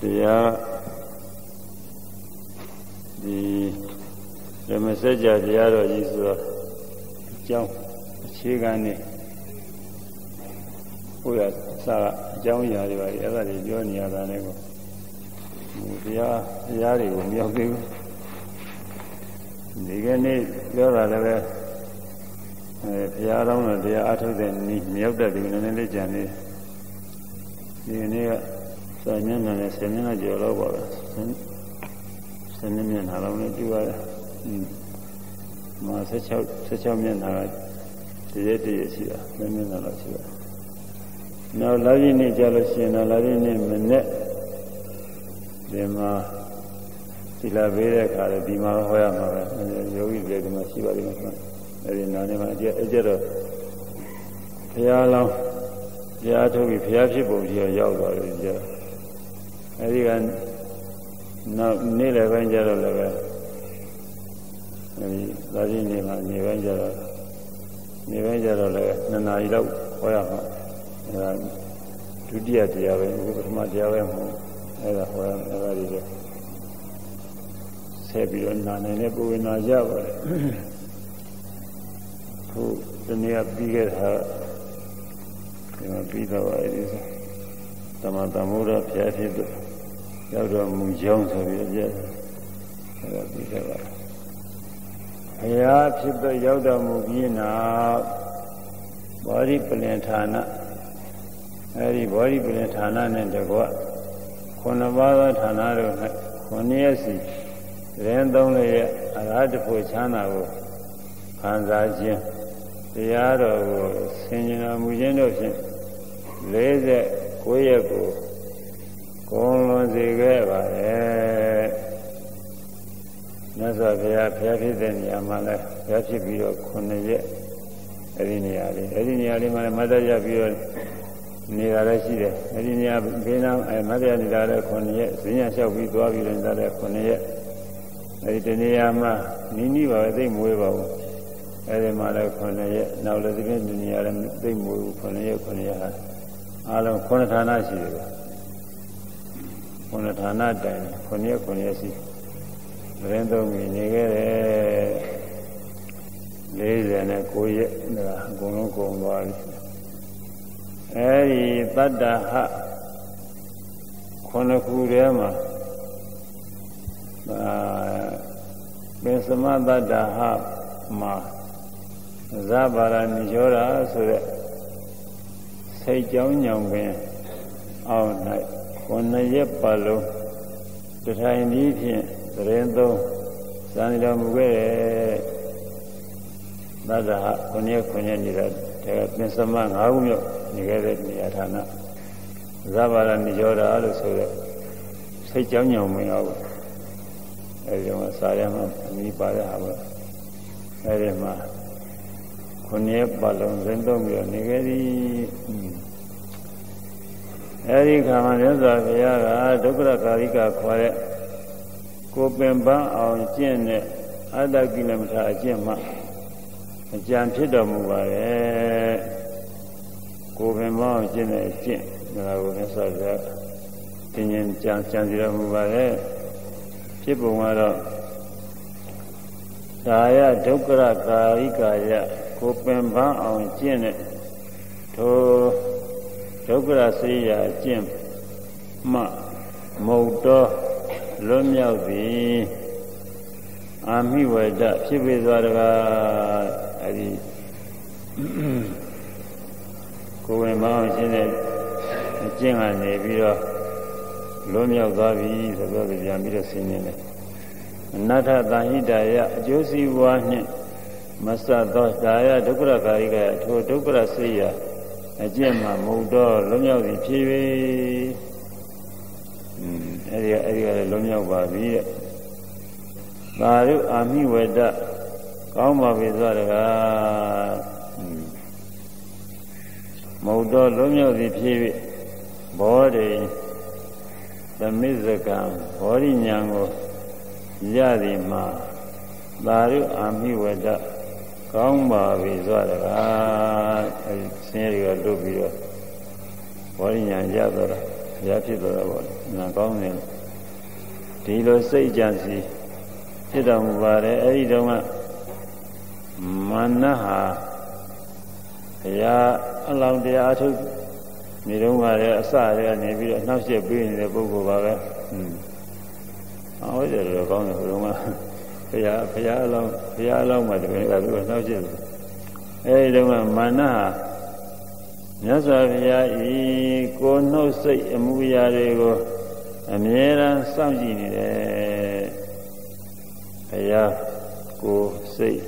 တရားဒီဓမ္မစကြာတရားတော်ကြီးဆိုတော့အကြောင်းအခြေခံနဲ့ဘုရားစာအကြောင်းအရာတွေပါအဲ့ဒါတွေပြောနေရတာနဲ့ကိုတရားတွေကိုမရောက်သေးဘူးဒီကနေ့ပြောတာလည်းပဲဘုရားတော်ကတရားအထုတ်တဲ့နည်းမရောက်တဲ့ဒီနည်းနည်းလေးကြံနေဒီနေ့ကစာမျက်နှာနဲ့ဆယ်မျက်နှာကျော်တော့ပါပဲဆယ်မျက်နှာလောက်နဲ့ပြုရတယ်16မျက်နှာကတည်းရှိတာမျက်နှာလောက်ရှိတာနောက်လာပြည့်နေ့ကြလို့ရှိရင်တော့လာပြည့်နေ့မနေ့ဒီမှာသီလပေးတဲ့အခါလည်းဒီမှာဟောရမှာပဲယောဂီတွေဒီမှာရှိပါလိမ့်မယ်အဲဒီနာနေမှာအကျတော့ဘုရားလောင်းဘုရားထုတ်ပြီးဘုရားဖြစ်ပုံကြီးရောက်သွားတယ်ကြအဲဒီကနောက်နေ့လည်းပိုင်းကြတော့လည်းပဲအဲဒီလာပြည့်နေ့မှာနေပိုင်းကြတော့လည်း2 နာရီလောက်ဟောရမှာအဲဒါဒုတိယတရားပဲပထမတရားပဲမဟုတ်အဲဒါဟောရမယ်အဲဒါတွေဆက်ပြီးတော့နာနိုင်တဲ့ပုဂ္ဂိုလ်နာရပါတယ်ခုဒီနေ့ပြီးခဲ့တာဒီမှာပြီးတော့အဲဒီသမတမုဒ္ဒဖျားဖြစ်တော့ရောက်တော့မူကြောင်းဆိုပြီးပြည့်အဲဒါပြီးခဲ့ပါဘုရားဖြစ်တော့ရောက်တော်မူပြီးနောက်ဘောဓိပလင်ဌာနအဲဒီဘောဓိပလင်ဌာနနဲ့တကွ9 ပါးသောဌာနတို့၌9 ရက်စီရင်3 ရက်အရဟတဖို့ချမ်းသာကိုခံစားခြင်းတရားတော်ကိုဆင်ခြင်တော်မူခြင်းတို့ဖြင့်49 ရက်ကိုကုန်လွန်စေခဲ့ပါတယ်မြတ်စွာဘုရားဖြစ်တဲ့နေရာမှာလဲဘုရားဖြစ်ပြီးတော့9 ရက်အဲဒီနေရာလေးမှာလည်းမတ်တရားပြီးတော့နေတာလည်းရှိတယ်အဲဒီနေရာဘေးနားမတ်တရားနေတာလည်း9 ရက်ဈဉ္ညာလျှောက်ပြီးသွားပြီးနေတာလည်း9 ရက်အဲဒီတနေရာမှာနီးပါပဲသိမွေးပါဘူးအဲဒီမှာလည်း9 ရက်နောက်လည်းဒီနေ့နေရာလည်းသိမွေးဘူး9 ရက်ဟာအားလုံး9 ဌာနရှိတယ်9 ဌာနတိုင်9 ရက်ရှိရင်သုံးပြီးနေခဲ့တယ်49 ရက်ဒါအကုန်လုံးကုန်သွားပြီအဲဒီတတ္တဟ9 ခုထဲမှာပင်စမတတ္တဟမှာဇဗာရဏိယောရာဆိုတဲ့စိတ်ကြောင်းညောင်ပင်အောက်၌9 ရက်ပတ်လုံးတထိုင်ပြီးဖြင့်သတင်းသုံးစံတော်မူခဲ့တဲ့သတ္တဟ9 ရက်နေတာဒါကပင်စမ5 ခုမြောက်နေခဲ့တဲ့နေရာဌာနဇဗာရဏိယောရာလို့ဆိုတဲ့စိတ်ကြောင်းညောင်ပင်အောက်အဲဒီမှာစာရမှာအမိပါရဟာပဲအဲဒီမှာ9 ရက်ပတ်လုံးသတင်းသုံးပြီးနေခဲ့သည်အဲဒီခါမှာမြတ်စွာဘုရားကဒုက္ခကာရိကခေါ်တဲ့ကိုပင်ပန်းအောင်ကျင့်တဲ့အတ္တကိလမထအကျင့်မှအကြံဖြစ်တော်မူပါရဲ့ကိုပင်ပန်းအောင်ကျင့်တဲ့အကျင့်ဒါကိုမြတ်စွာဘုရားသင်ញကြံစီတော်မူပါရဲ့ဖြစ်ပုံကတော့ဒါယဒုက္ခကာရိကယကိုပင်ပန်းအောင်ကျင့်တဲ့ထိုဒုက္ခစေယအကျင့်မှမုတ်တော်လွတ်မြောက်သည်အာမိဝေဒဖြစ်ပေသွားတကားအဲဒီကိုယ်ဝင်မောင်းရှင်းတဲ့အကျင့်ကနေပြီးတော့လွတ်မြောက်သွားပြီဆိုတော့ပြန်ပြီးတော့ဆင်းနေတယ်အနတ္ထသဟိတယအကျိုးစီးပွားနှင့်မဆတ်သောဒါယဒုက္ခကာရိကယထိုဒုက္ခစေယအကျင့်မှမုတ်တော်လွတ်မြောက်သည်ဖြစ်၍အဲဒီကလည်းလုံးရောက်ပါပြီတဲ့။သာရုအာမိဝေဒကောင်းပါပြီသွားတကားမုတ်တော်လုံးရောက်သည်ဖြစ်၍ဘောဓိသမိဇကံဘောဓိဉာဏ်ကိုရသည်မှာသာရုအာမိဝေဒကောင်းပါပြီသွားတကားအဲဒီဆင်းရဲတွေကလွတ်ပြီးတော့ဘောဓိဉာဏ်ရတော့ဘုရားဖြစ်တော်တာပေါ့နာကောင်းတယ်ဒီလိုစိတ်ကြံစီဖြစ်တော်မူပါတယ်အဲ့ဒီတော့ကမာနဟာဘုရားအလောင်းတရားအထုတ်နေတော့ကလည်းအစရကနေပြီးတော့နှောက်ယှက်ပေးနေတဲ့ပုဂ္ဂိုလ်ပါပဲဟုတ်တယ်တော့ကောင်းတယ်ဘုရားဘုရားအလောင်းမှာတကယ်ကပြီးတော့နှောက်ယှက်အဲဒီတော့ကမာနဟာမြတ်စွာဘုရားဤကိုနှုတ်စိတ်အမှုရာတွေကိုအမြဲတမ်းစောင့်ကြည့်နေတယ်ဘုရားကိုစိတ်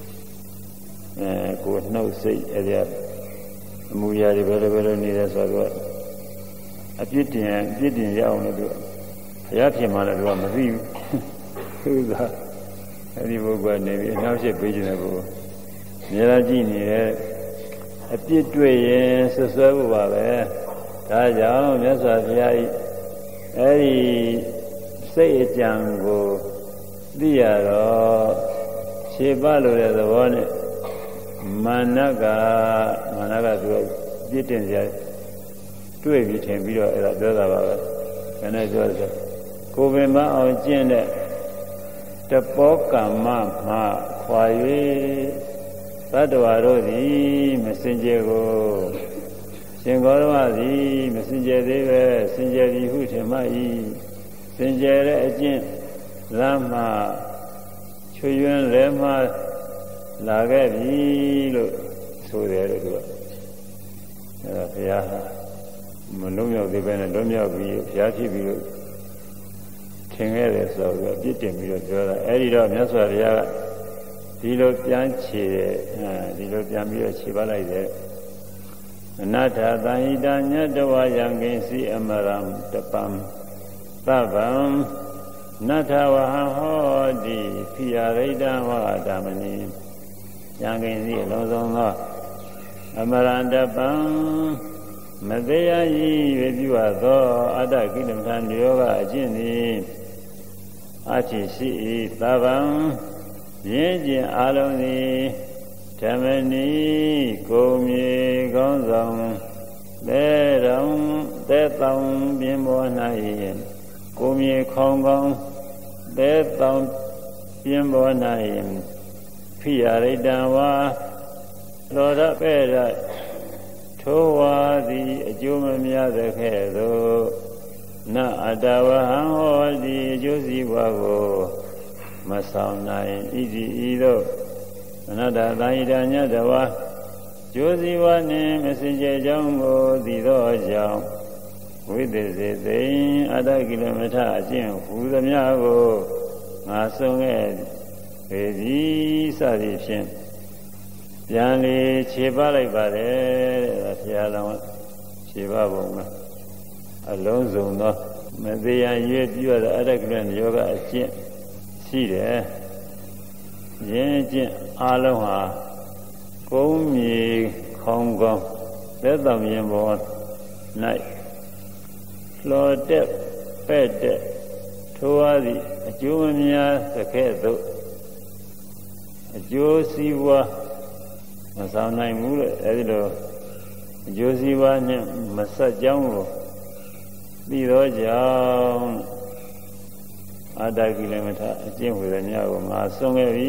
ကိုနှုတ်စိတ်အဲဒီအမှုရာတွေဘယ်လိုနေလဲဆိုတော့အပြစ်တင်ရအောင်လို့သူဘုရားဖြစ်မှလည်းသူကမသိဘူးသူကအဲဒီပုဂ္ဂိုလ်ကနေပြီးအနှောက်အယှက်ပေးခြင်းတဲ့ပုဂ္ဂိုလ်မြဲတမ်းကြည့်နေတဲ့အပြစ်တွေ့ရင်ဆွဆွဲဖို့ပါပဲဒါကြောင့်မြတ်စွာဘုရားဤအဲဒီစိတ်အကြံကိုသိရတော့ခြေပလို့တဲ့သဘောနဲ့မာနကသူပြစ်တင်ကြတွေ့ပြီးထင်ပြီးတော့အဲ့ဒါပြောတာပါပဲခဏပြောဆိုကိုယ်ပင်မအောင်ကျင့်တဲ့တပောကမ္မမှာခွာ၍သတ္တဝါတို့သည်မစင်ကြယ်ကိုရှင်ဂေါရမသည်မစင်ကြယ်သေးပဲစင်ကြယ်သည်ဟုထင်မှ၏စင်ကြယ်တဲ့အကျင့်လမ်းမှချွေရွံလဲမှလာခဲ့ပြီလို့ဆိုတယ်လို့သူကအဲဒါဘုရားမလုံးမြောက်သေးပဲနဲ့လုံးမြောက်ပြီးဘုရားဖြစ်ပြီးလို့ထင်ခဲ့တယ်ဆိုတော့ပြစ်တင်ပြီးတော့ပြောတာအဲဒီတော့မြတ်စွာဘုရားကဒီလိုပြန်ခြေတယ်ဒီလိုပြန်ပြီးတော့ခြေပါလိုက်တယ်အနာထာသံဟိတညတဝယံကိစီအမရံတပံသဗ္ဗံနထဝဟံဟောတိဖိယရိတံဝါဓမ္မနိယံကိစီအလုံးစုံသောအမရံတပံမသေးရည်ပဲပြုအပ်သောအတ္တကိလမထနိယောဂအကျင့်သည်အချီရှိ၏သဗ္ဗံရင်းကျင်အလုံးသည်ဓမ္မနိကိုမြေကောင်းဆောင်တဲတောင်ပြင်းပေါ်၌ကိုမြေခေါင်ကောင်းတဲတောင်ပြင်းပေါ်၌ဖိယရိတံဝါလောရပဲ့ရထိုဝါသည်အကျိုးမများသကဲ့သို့နအတဝဟံဟောသည်အကျိုးစီးပွားကိုမဆောင်နိုင်ဤသည်ဤသို့အနတ္တသာဟိတညတဝါကျိုးစီးပွားနှင့်မစင်ကြယ်ကြောင်းကိုသိသောကြောင့်ဝိသေစေသိအတ္တကိလမထအကျင့်ဟူသမျှကိုငါဆုံးခဲ့ပေသည်စသည်ဖြင့်ပြန်လေခြေပလိုက်ပါတယ်တဲ့ဘုရားတော်ခြေပပုံမှာအလုံးစုံသောမသေးရရွေးပြရတဲ့အတ္တကိလမယောဂအကျင့်ရှိတယ်ရင်းကျင့်အလုံးဟာကုန်းမြေခေါင်းကောင်းသက်တော်မြင်ပေါ်၌လောတက်ပဲ့တဲ့ထိုးအားသည့်အကျိုးမများသကဲ့သို့အကျိုးစီးပွားမဆောင်နိုင်ဘူးလေအဲဒီလိုအကျိုးစီးပွားနဲ့မဆက်ကြောင်းကိုသိသောကြောင့်အတ္တကိလမထအကျင့်ဝေဒနာကိုငါဆုံးခဲ့ပြီ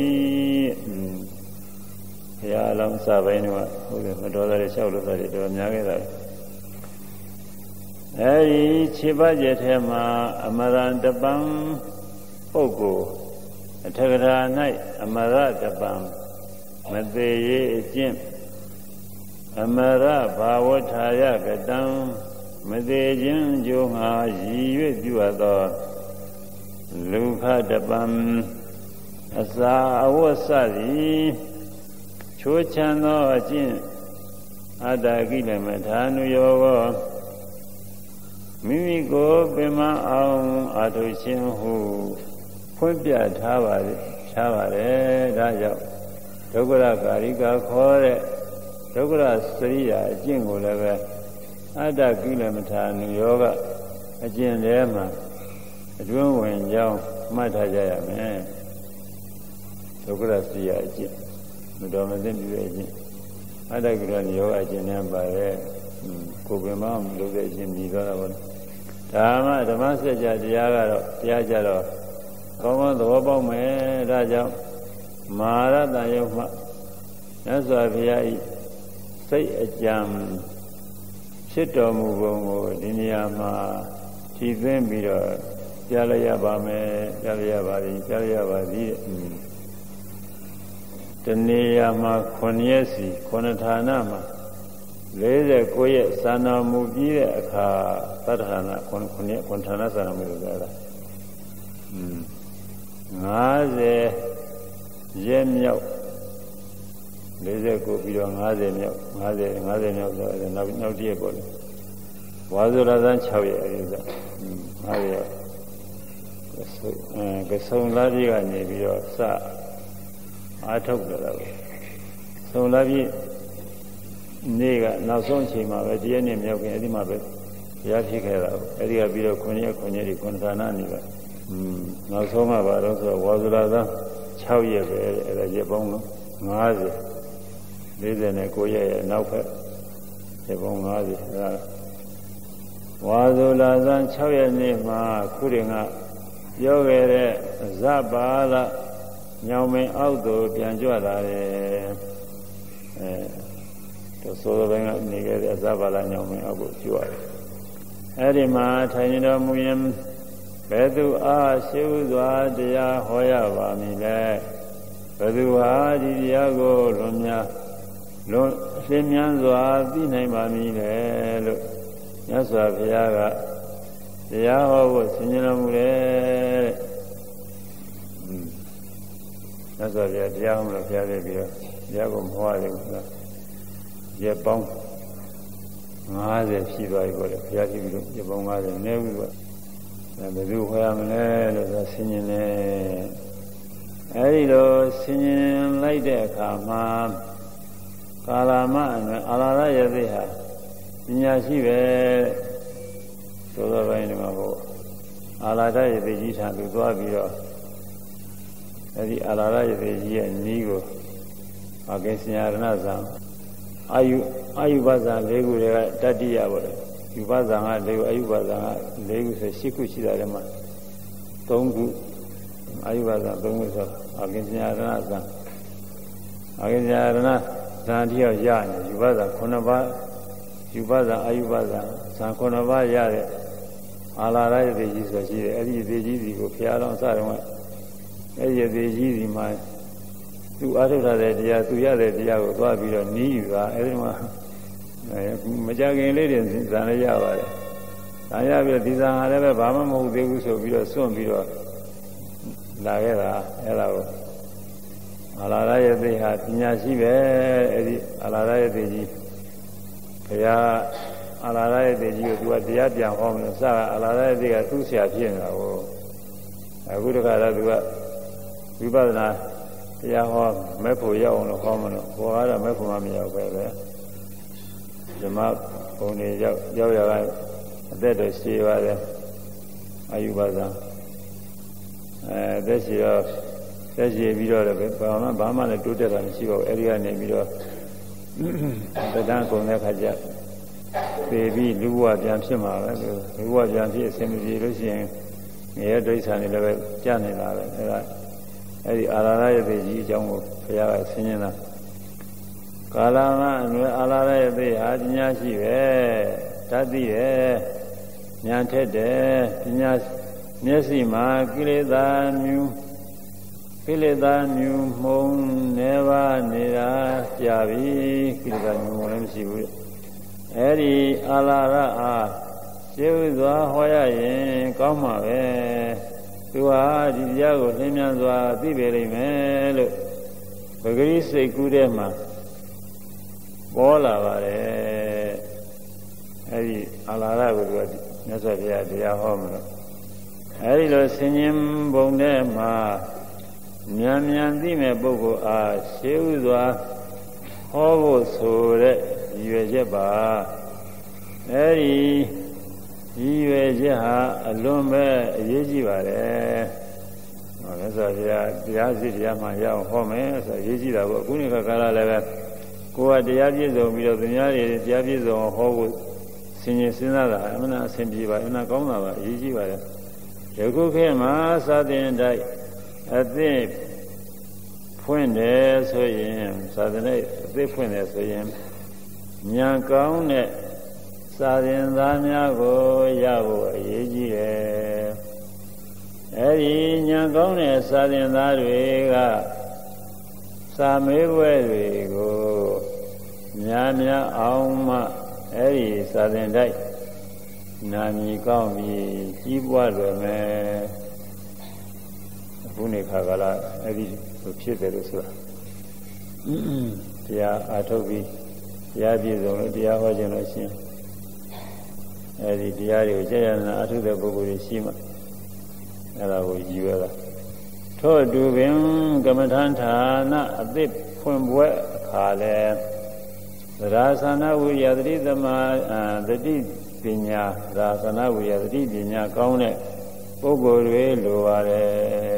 ဘုရားအလောင်းစပိုင်းတော့ဟုတ်တယ်မတော်တဲ့လျှောက်လို့ဆိုတယ်တော်များခဲ့တာအဲဒီခြေပတ်ကျက်ထဲမှာအမရံတပံပုဂ္ဂိုလ်အထကထာ၌အမရတပံမသေးရေးအကျင့်အမရဘာဝထာယကတံမသေးခြင်းကြိုးငါရည်၍ပြုအပ်သောလူခတပံအစာအဝတ်စသည်ချိုးချမ်းသောအကျင့်အတ္တကိလမထာနုယောဂမိမိကိုပင်မအောင်အာထုခြင်းဟုဖွင့်ပြထားပါတယ်ဒါကြောင့်ဒုက္ခရကာရိကခေါ်တဲ့ဒုက္ခရစရိယာအကျင့်ကိုလည်းပဲအတ္တကိလမထာနုယောဂအကျင့်ထဲမှာအတွင်းဝင်ကြောင်းမှတ်ထားကြရမယ်ဒုက္ခရစရိယာအကျင့်မတော်မသင့်ပြုတဲ့အကျင့်အတ္တကိလမယောဂအကျင့်နဲ့ပါရဲ့ကိုယ်ပင်မလုပ်တဲ့အကျင့်ပြီးသွားတာပေါ့ဓမ္မစကြာတရားကတော့တရားကြတော့ကောင်းကောင်းသဘောပေါက်မယ်ဒါကြောင့်မဟာရတယုတ်မှမြတ်စွာဘုရားဤစိတ်အကြံဖြစ်တော်မူပုံကိုဒီနေရာမှာဖြည့်သွင်းပြီးတော့ကြားလိုက်ရပါမယ်ကြားလိုက်ရပါသည်ကြားလိုက်ရပါသည်တနေရာမှာ9ရက်စီ9ဌာနမှာ49ရက်သာနာမူပြီးတဲ့အခါသတ္တဌာန9ရက်9ဌာနသာနာမူလို့ပြောတာ50ရက်မြောက်49ပြီးတော့50မြောက်50မြောက်ဆိုတော့နောက်တည့်ပေါ့လေဝါဇုရသန်း6ရက်အဲဒီဆို50ရက်ကဆုံလာပြည်ကနေပြီးတော့စအားထုတ်ကြတာပဲဆုံလာပြည်နေ့ကနောက်ဆုံးအချိန်မှာပဲတရားနဲ့မြောက်ခင်အဲဒီမှာပဲတရားဖြစ်ခဲ့တာအဲဒီကပြီးတော့9ရက်ဒီ9ဌာနနေပဲနောက်ဆုံးမှာပါတော့ဆိုဝါဇုရသန်း6ရက်ပဲအဲဒါရက်ပေါင်းလို့50 49ရက်ရဲ့နောက်ဖက်ရက်ပေါင်း50အဲဒါဝါဇုရသန်း6ရက်နေ့မှာခုရင်ကပြောခဲ့တဲ့ဇဘာလညောင်မင်းအောက်သို့ပြန်ကြွလာတယ်တို့ဆိုတဲ့ဘက်ကနေခဲ့တဲ့ဇဘာလညောင်မင်းအောက်ကိုကြွရတယ်အဲဒီမှာထိုင်နေတော်မူရင်ဘယ်သူအားရှိဥစွာတရားဟောရပါမည်လဲဘယ်သူဟာဒီတရားကိုလွန်လင်းမြန်းစွာသိနိုင်ပါမည်လဲလို့မြတ်စွာဘုရားကတရားဟောဖို့ဆင်ခြင်တော်မူတယ်မြတ်စွာဘုရားတရားဟောလို့ဖျားခဲ့ပြီးတော့တရားကိုမဟောရဘူးလားရက်ပေါင်း50ရှိသွားပြီပေါ့လေဘုရားကြည့်ပြီးတော့ရက်ပေါင်း50နည်းဘူးပေါ့ဘယ်သူဟောရမလဲလို့ဆိုဆင်ခြင်တယ်အဲဒီလိုဆင်ခြင်လိုက်တဲ့အခါမှာကာလမအနွယ်အာလာရယသိဟာပညာရှိပဲသို့သော်ပိုင်းဒီမှာဟိုအာလာရယသိကြီးထံသူသွားပြီးတော့အဲဒီအာလာရယသိကြီးရဲ့နီးကိုအကိစ္စညာရဏဇံအာယုဘဇံ၄ခုတွေကတတ္တိယပေါ့လေယူဘဇံက၄ခုအာယုဘဇံက၄ခုဆို၈ခုရှိတာထဲမှာ၃ခုအာယုဘဇံ၃ခုဆိုအကိစ္စညာရဏဇံအကိစ္စညာရဏဇံတိရောက်ရနေယူဘဇံ9ပါးယူဘဇံအာယုဘဇံဇံ9ပါးရတဲ့အာလာရယသိကြီးဆိုရှိတယ်အဲ့ဒီသေကြီးစီကိုဘုရားတော်အစတုန်းကအဲ့ဒီသေကြီးစီမှာသူအားထုတ်တဲ့တရားသူရတဲ့တရားကိုသွားပြီးတော့နီးယူတာအဲဒီမှာမကြခင်လေးတွေဇာလည်းရပါတယ်။ဒါရပြီးဒီဇာဟာလည်းပဲဘာမှမဟုတ်သေးဘူးဆိုပြီးတော့စွန့်ပြီးတော့လာခဲ့တာအဲ့ဒါကိုအာလာရယသိဟာပညာရှိပဲအဲဒီအာလာရယသိကြီးဘုရားအာလာရယသိကြီးကိုသူကတရားပြန်ဟောမယ်စကားအာလာရယသိကသူ့ဆရာဖြစ်နေတာကိုအခုတခါတော့သူကဝိပဿနာတရားဟောမဲ့ဖို့ရောက်အောင်လို့ဟောမလို့ဟောရတော့မဲ့ဖို့မရောက်ပဲဓမ္မဘုံတွေရောက်ရကအသက်တော်ရှိပါတယ်အာယုဘဇံသက်ရှိတော့သက်ရှိပြီးတော့လည်းဘာမှလည်းတိုးတက်တာမရှိပါဘူးအဲဒီကနေပြီးတော့တရားကုန်တဲ့ခါကျပေပြီးလူဘဝပြန်ဖြစ်မှာပဲလူဘဝပြန်ဖြစ်အစဉ်မပြေလို့ရှိရင်ငရဲဒိဋ္ဌာန်တွေလည်းပဲကြာနေတာပဲအဲဒါအဲဒီအာလာရယသိကြီးအကြောင်းကိုဘုရားကဆင်းရဲတာကာလမအနွယ်အာလာရယသိဟာပညာရှိပဲတတ်သိတယ်ဉာဏ်ထက်တယ်ပညာမျက်စိမှာကိလေသာမြူမှုံနေပါနေတာကြာပြီကိလေသာမြူမှုလည်းမရှိဘူးအဲဒီအာလာရအားရှင်းဥစွာဟောရရင်ကောင်းမှာပဲသူဟာဒီတရားကိုလင်းမြန်စွာသိပေလိမ့်မယ်လို့ပဂရိစိတ်ကူးထဲမှာပေါ်လာပါတယ်အဲဒီအာလာရကိုသူကမြတ်စွာဘုရားတရားဟောမှာလို့အဲဒီလိုဆင်ញင်ပုံထဲမှာမြန်သိမဲ့ပုဂ္ဂိုလ်အားရှေးဥစွာဟောဖို့ဆိုတဲ့ရည်ရွယ်ချက်ပါအဲဒီရည်ရွယ်ချက်ဟာအလွန်ပဲအရေးကြီးပါတယ်။ဟောလဲဆိုတရားစီတရားမှရအောင်ဟောမယ်ဆိုရေးကြည့်တာပေါ့အခုနေ့ကကာလလည်းပဲကိုယ်ကတရားပြည့်စုံပြီးတော့သူများတွေတရားပြည့်စုံဟောဖို့ဆင်ရင်စဉ်းစားတာအမှန်အဆင်ပြေပါအမှန်ကောင်းတာပါအရေးကြီးပါတယ်ယခုခေတ်မှာစာသင်တိုက်အသိဖွင့်တယ်ဆိုရင်စာသင်တိုက်အသိဖွင့်တယ်ဆိုရင်ဉာဏ်ကောင်းတဲ့စာသင်သားများကိုရဖို့အရေးကြီးတယ်အဲဒီဉာဏ်ကောင်းတဲ့စာသင်သားတွေကစာမေးပွဲတွေကိုများများအောင်မှအဲဒီစာသင်တိုက်နာမည်ကောင်းပြီးကြီးပွားလွယ်မယ်အခုနေခါကလာအဲဒီလိုဖြစ်တယ်လို့ဆိုတာတရားအားထုတ်ပြီးတရားပြည့်စုံလို့တရားဟောခြင်းလို့ရှိရင်အဲဒီတရားတွေကိုကြာရနာအားထုတ်တဲ့ပုဂ္ဂိုလ်တွေရှိမှအဲဒါကိုရည်ရွယ်တာထို့အတူပင်ကမ္မထာဌာနအသစ်ဖွင့်ပွဲအခါလဲသရသနာဝိရသတိသမသတိပညာသာသနာဝိရသတိပညာကောင်းတဲ့ပုဂ္ဂိုလ်တွေလိုပါတယ်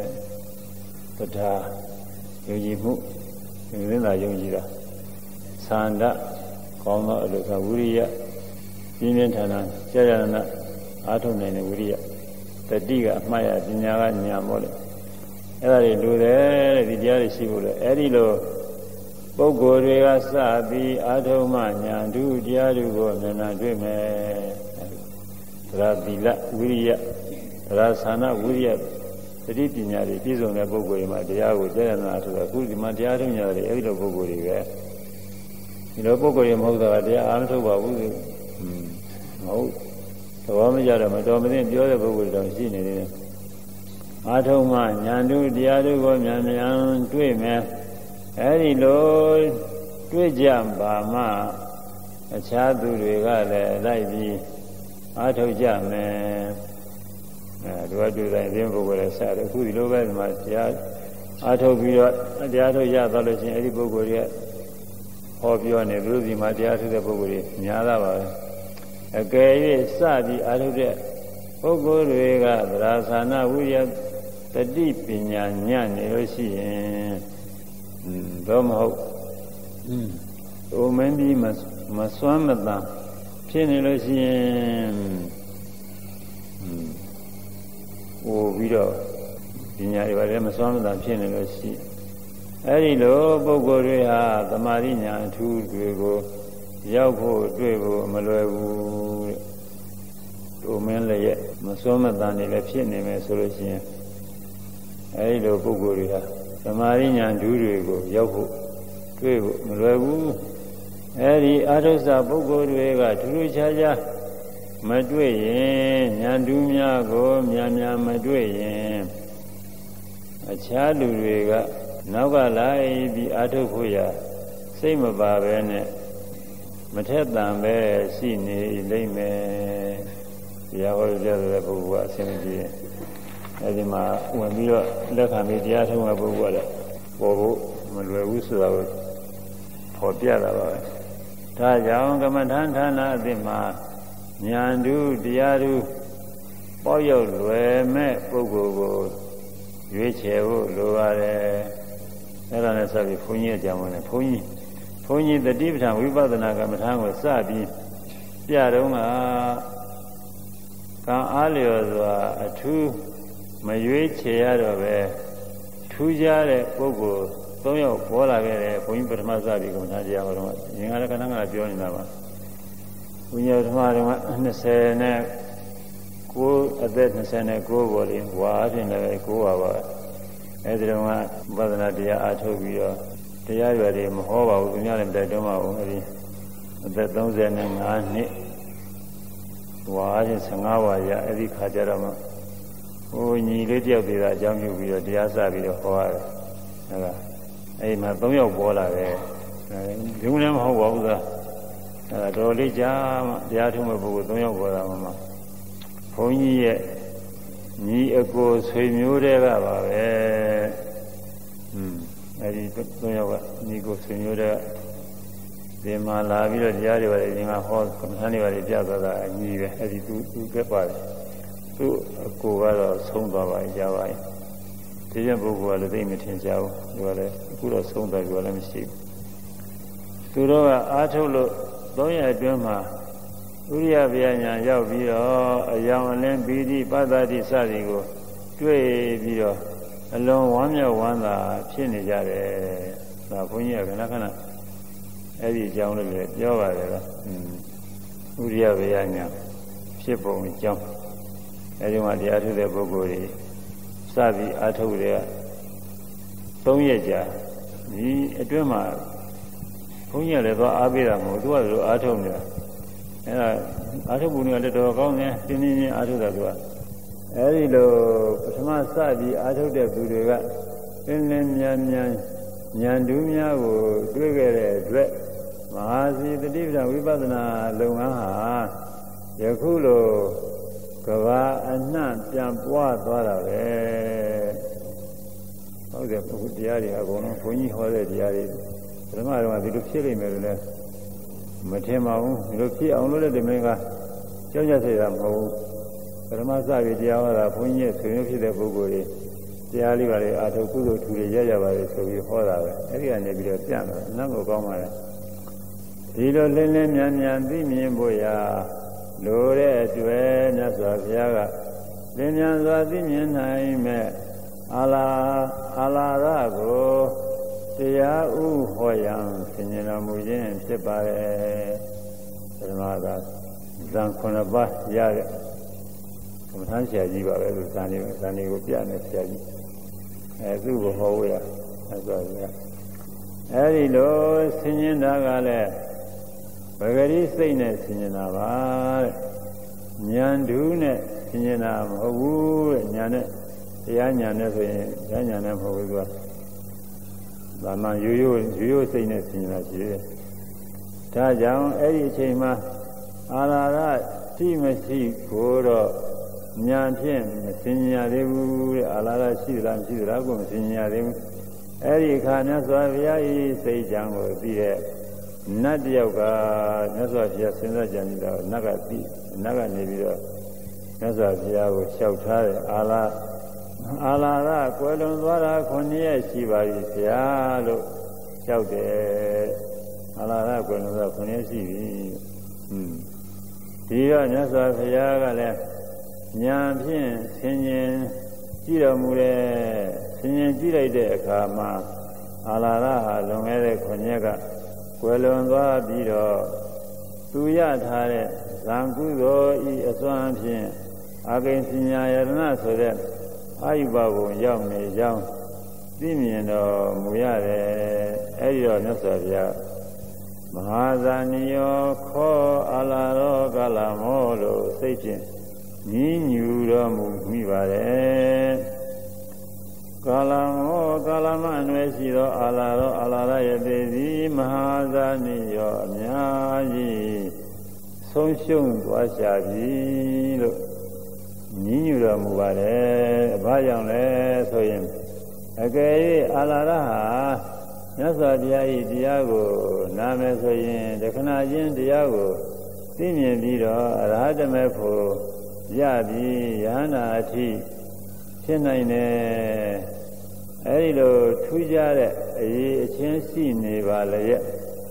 တရားယုံကြည်မှုသင်္သာယုံကြည်တာသန္တာကောင်းသောအလုကဝိရိယပြင်းပြင်းထန်ထန်ကြာရနာအားထုတ်နိုင်တဲ့ဝိရိယတတိကအမှားရပညာကညာမောလေအဲ့ဒါတွေလိုတယ်တဲ့ဒီတရားတွေရှိဖို့လေအဲ့ဒီလိုပုဂ္ဂိုလ်တွေကစပြီးအားထုတ်မှညာဓုတရားတွေကိုဉာဏ်တွေ့မယ်သရသီလဝိရိယသရသနာဝိရိယသတိပညာတွေပြည့်စုံတဲ့ပုဂ္ဂိုလ်တွေမှာတရားကိုကြာရနာအားထုတ်တာအခုဒီမှာတရားထုတ်ညာတွေအဲ့ဒီလိုပုဂ္ဂိုလ်တွေပဲဒီလိုပုဂ္ဂိုလ်တွေမဟုတ်တာတရားအားမထုတ်ပါဘူးမဟုတ်သဘောမကျတော့မတော်မသိပြောတဲ့ပုဂ္ဂိုလ်တွေတောင်ရှိနေတယ်အားထုတ်မှဉာဏ်တို့တရားတို့ကိုမြန်မြန်တွေ့မယ်အဲဒီလိုတွေ့ကြပါမှအခြားသူတွေကလည်းလိုက်ပြီးအားထုတ်ကြမယ်တို့တွေ့တိုင်းဒီပုဂ္ဂိုလ်လည်းစတယ်အခုဒီလိုပဲဒီမှာတရားအားထုတ်ပြီးတော့တရားထုတ်ရသွားလို့ရှိရင်အဲဒီပုဂ္ဂိုလ်တွေကဟောပြောနေသူတို့ဒီမှာတရားထုတ်တဲ့ပုဂ္ဂိုလ်တွေများတာပါပဲအကယ်၍စပြီးအားထုတ်တဲ့ပုဂ္ဂိုလ်တွေကသရသနာဝိရိယတတိပညာညံ့နေလို့ရှိရင်တော့မဟုတ်ဟိုမင်းကြီးမစွမ်းမသာဖြစ်နေလို့ရှိရင်ဟိုပြီးတော့ပညာတွေလည်းမစွမ်းမသာဖြစ်နေလို့ရှိအဲဒီလိုပုဂ္ဂိုလ်တွေဟာသမာဓိဉာဏ်အထူးတွေကိုရောက်ဖို့တွေ့ဖို့မလွယ်ဘူးတဲ့ဟိုမင်းလည်းရဲ့မစွမ်းမသာနေလည်းဖြစ်နေမယ်ဆိုလို့ရှိရင်အဲဒီလိုပုဂ္ဂိုလ်တွေဟာသမာဓိဉာဏ်ဓုတွေကိုရောက်ဖို့တွေ့ဖို့မလွယ်ဘူးအဲဒီအာထုဆပုဂ္ဂိုလ်တွေကထူးထူးခြားခြားမတွေ့ရင်ဉာဏ်ဓုများကိုများများမတွေ့ရင်အခြားလူတွေကနောက်ကလိုက်ပြီးအာထုဖို့ရစိတ်မပါပဲနဲ့မထက်တန်ပဲရှိနေလိမ့်မယ်တရားဟောကြတဲ့ပုဂ္ဂိုလ်ကအဆင်မပြေအဲဒီမှာဝင်ပြီးတော့လက်ခံပြီးတရားထုံးတဲ့ပုဂ္ဂိုလ်ကလည်းပေါ်ဖို့မလွယ်ဘူးဆိုတာကိုဖော်ပြတာပါပဲဒါကြောင့်ကမ္မထာဌာနအသစ်မှာဉာဏ်ဓုတရားဓုပေါ့ရောက်လွယ်မဲ့ပုဂ္ဂိုလ်ကိုရွေးချယ်ဖို့လိုပါတယ်အဲ့ဒါနဲ့ဆက်ပြီးဘုန်းကြီးအကြောင်းဝင်တယ်ဘုန်းကြီးတတိပဋ္ဌာန်ဝိပဿနာကမ္မထာကိုစပြီးပြတော့ကကံအားလျော်စွာအထူးမရွေးချယ်ရတော့ပဲထူးခြားတဲ့ပုဂ္ဂိုလ်၃ယောက်ပေါ်လာခဲ့တယ်ဘုန်းကြီးပထမစပြီးကမ္မထာတရားဟောတော့ငင်္ဂါရကဏ္ဍကပြောနေတာပါဘုန်းကြီးပထမတော့20နဲ့9အသက်29ပေါ်လေးဝါအပြင်လည်း9ပါပါအဲဒီတော့ကဝိပဿနာတရားအားထုတ်ပြီးတော့တရားရွယ်တွေမဟောပါဘူးသူများလည်းမတိုက်တွန်းပါဘူးအဲဒီအသက်35နှစ်ဝါအပြင်15ဝါရအဲဒီခါကျတော့မှဟိုညီလေးတယောက်သေးတာအကြောင်းပြုပြီးတော့တရားစပြီးတော့ဟောရတယ်ဟုတ်လားအဲဒီမှာ3ယောက်ပေါ်လာတယ်ဘုံလည်းမဟုတ်ပါဘူးသာအဲတော်လေးကြာမှတရားထုံးမဲ့ပုဂ္ဂိုလ်3ယောက်ပေါ်လာမှဘုန်းကြီးရဲ့ညီအကိုဆွေမျိုးတွေကပါပဲအဲဒီ3ယောက်ကညီကိုဆွေမျိုးတွေကဒီမှာလာပြီးတော့တရားတွေပါတယ်ဒီမှာဟောကမ္ဘာတွေပါတယ်ပြသွားတာအညီပဲအဲဒီသူကပါတယ်သူအကိုကတော့ဆုံးသွားပါကြပါရဲ့ဒီကျပုဂ္ဂိုလ်ကလည်းသိမထင်ကြဘူးသူကလည်းအခုတော့ဆုံးသွားပြီလည်းမရှိဘူးသူတို့ကအားထုတ်လို့3ရက်အတွင်းမှာရိယဗျာညာရောက်ပြီးတော့အယောင်အလင်းပီတိပတ္တတိစသည်ကိုတွေ့ပြီးတော့အလုံးဝမ်းမြောက်ဝမ်းသာဖြစ်နေကြတယ်။ဒါဘုန်းကြီးကခဏခဏအဲ့ဒီအကြောင်းလေးလည်းပြောပါတယ်ကွ။ဥရိယဗျာညာဖြစ်ပုံအကြောင်းအဲဒီမှာတရားထုတ်တဲ့ပုဂ္ဂိုလ်တွေစပြီးအားထုတ်တဲ့3 ရက်ကြာဒီအတွင်းမှာဘုန်းကြီးကလည်းသွားအားပေးတာမဟုတ်သူကလည်းအားထုတ်နေတာအဲဒါအားထုတ်ပုံကလည်းတော်ကောင်းတယ်တင်းတင်းချင်းအားထုတ်တာသူကအဲဒီလိုပထမစပြီးအားထုတ်တဲ့သူတွေကတင်းတင်းမြန်းမြန်းဉာဏ်တူးများကိုတွေ့ခဲ့တဲ့အတွက်မဟာစီတတိပ္ပံဝိပဿနာလုပ်ငန်းဟာယခုလိုကဘာအနှံ့ပြန်ပွားသွားတာပဲဟုတ်တယ်ဘုရားတွေအကုန်လုံးဘုန်းကြီးဟောတဲ့တရားတွေပထမတော့ဒီလိုဖြစ်နေမယ်လို့လည်းမထင်ပါဘူးဒီလိုဖြစ်အောင်လို့လည်းဒီမင်းကကြောက်ကြစေတာမဟုတ်ဘူးပထမစပြီးတရားဟောတာဘုန်းကြီးရဲ့ဆွေမျိုးဖြစ်တဲ့ပုဂ္ဂိုလ်တွေတရားလေးပါလေအာထုကုသိုလ်ထူတွေရပါလေဆိုပြီးဟောတာပဲအဲ့ဒီကနေပြီးတော့ပြန်တော့အနံ့ကိုကောင်းပါလေဒီလိုလင်းလင်းမြန်မြန်သိမြင်ဖို့ရာလိုတဲ့အတွက်မြတ်စွာဘုရားကလင်းမြန်စွာသိမြင်နိုင်မဲ့အာလာရကိုတရားဥဟောရန်ဆင်ញင်တော်မူခြင်းဖြစ်ပါတယ်ပထမကဇန်9 ပါးရတဲ့ကမ္မထမ်းဆရာကြီးပါပဲလို့ဇန်တွေကိုပြနေဆရာကြီးသူ့ကိုဟောဝရအဲ့ဆိုရအဲဒီလိုဆင်ញင်တာကလည်းပဂရိစိတ်နဲ့ဆင်ញင်တာပါတဲ့ဉာဏ်ဓုနဲ့ဆင်ញင်တာမဟုတ်ဘူးတဲ့ဉာဏ်နဲ့တရားဉာဏ်နဲ့ဆိုရင်ဉာဏ်နဲ့မဟုတ်ဘူးသူကဒါမှရိုးရိုးစိတ်နဲ့ဆင်ញင်တာရှိတယ်ဒါကြောင့်အဲ့ဒီအချိန်မှာအာရတိမရှိကိုတော့ဉာဏ်ဖြင့်မဆင်ញင်ရသေးဘူးတဲ့အာရရှိသလားမရှိသလားကိုမဆင်ញင်ရသေးဘူးအဲ့ဒီအခါမြတ်စွာဘုရားဤစိတ်ကြံကိုသိတဲ့နတ်တယောက်ကမြတ်စွာဘုရားစဉ်းစားကြံနေတာနတ်ကနေပြီးတော့မြတ်စွာဘုရားကိုလျှောက်ထားတယ်အာလာရကွယ်လွန်သွားတာ9 ရက်ရှိပါပြီဆရာလို့လျှောက်တယ်အာလာရကွယ်လွန်သွား9 ရက်ရှိပြီဒီတော့မြတ်စွာဘုရားကလည်းဉာဏ်ဖြင့်ဆင်ញင်ကြည့်တော်မူတဲ့ဆင်ញင်ကြည့်လိုက်တဲ့အခါမှာအာလာရဟာလွန်ခဲ့တဲ့9 ရက်ကကွယ်လွန်သွားပြီးတော့သူရထားတဲ့ဇံကုသိုလ်ဤအစွမ်းဖြင့်အာကိဉ္စညာယရဏဆိုတဲ့အာယုဘဘုံရောက်နေကြောင်းသိမြင်တော်မူရတယ်အဲဒီတော့မြတ်စွာဘုရားမဟာဇာနိယောခောအာလာရောကာလမောလို့စိတ်ဖြင့်ညီညူတော်မူမိပါတယ်ကာလမောကာလမအနွယ်ရှိသောအာလာရောအာလာရရဲ့သေးသည်မဟာဇာနိယောအများကြီးဆုံးရှုံးသွားရှာပြီလို့ညီညူတော်မူပါတယ်။ဘာကြောင့်လဲဆိုရင်အကယ်၍အာလာရဟာမြတ်စွာဘုရား၏တရားကိုနာမယ်ဆိုရင်တခဏချင်းတရားကိုသိမြင်ပြီးတော့အရဟတမေဖို့ရပြီးယဟန္တာအထိဖြစ်နိုင်တယ်။အဲဒီလိုထူးခြားတဲ့အရေးအချင်းရှိနေပါလေရဲ့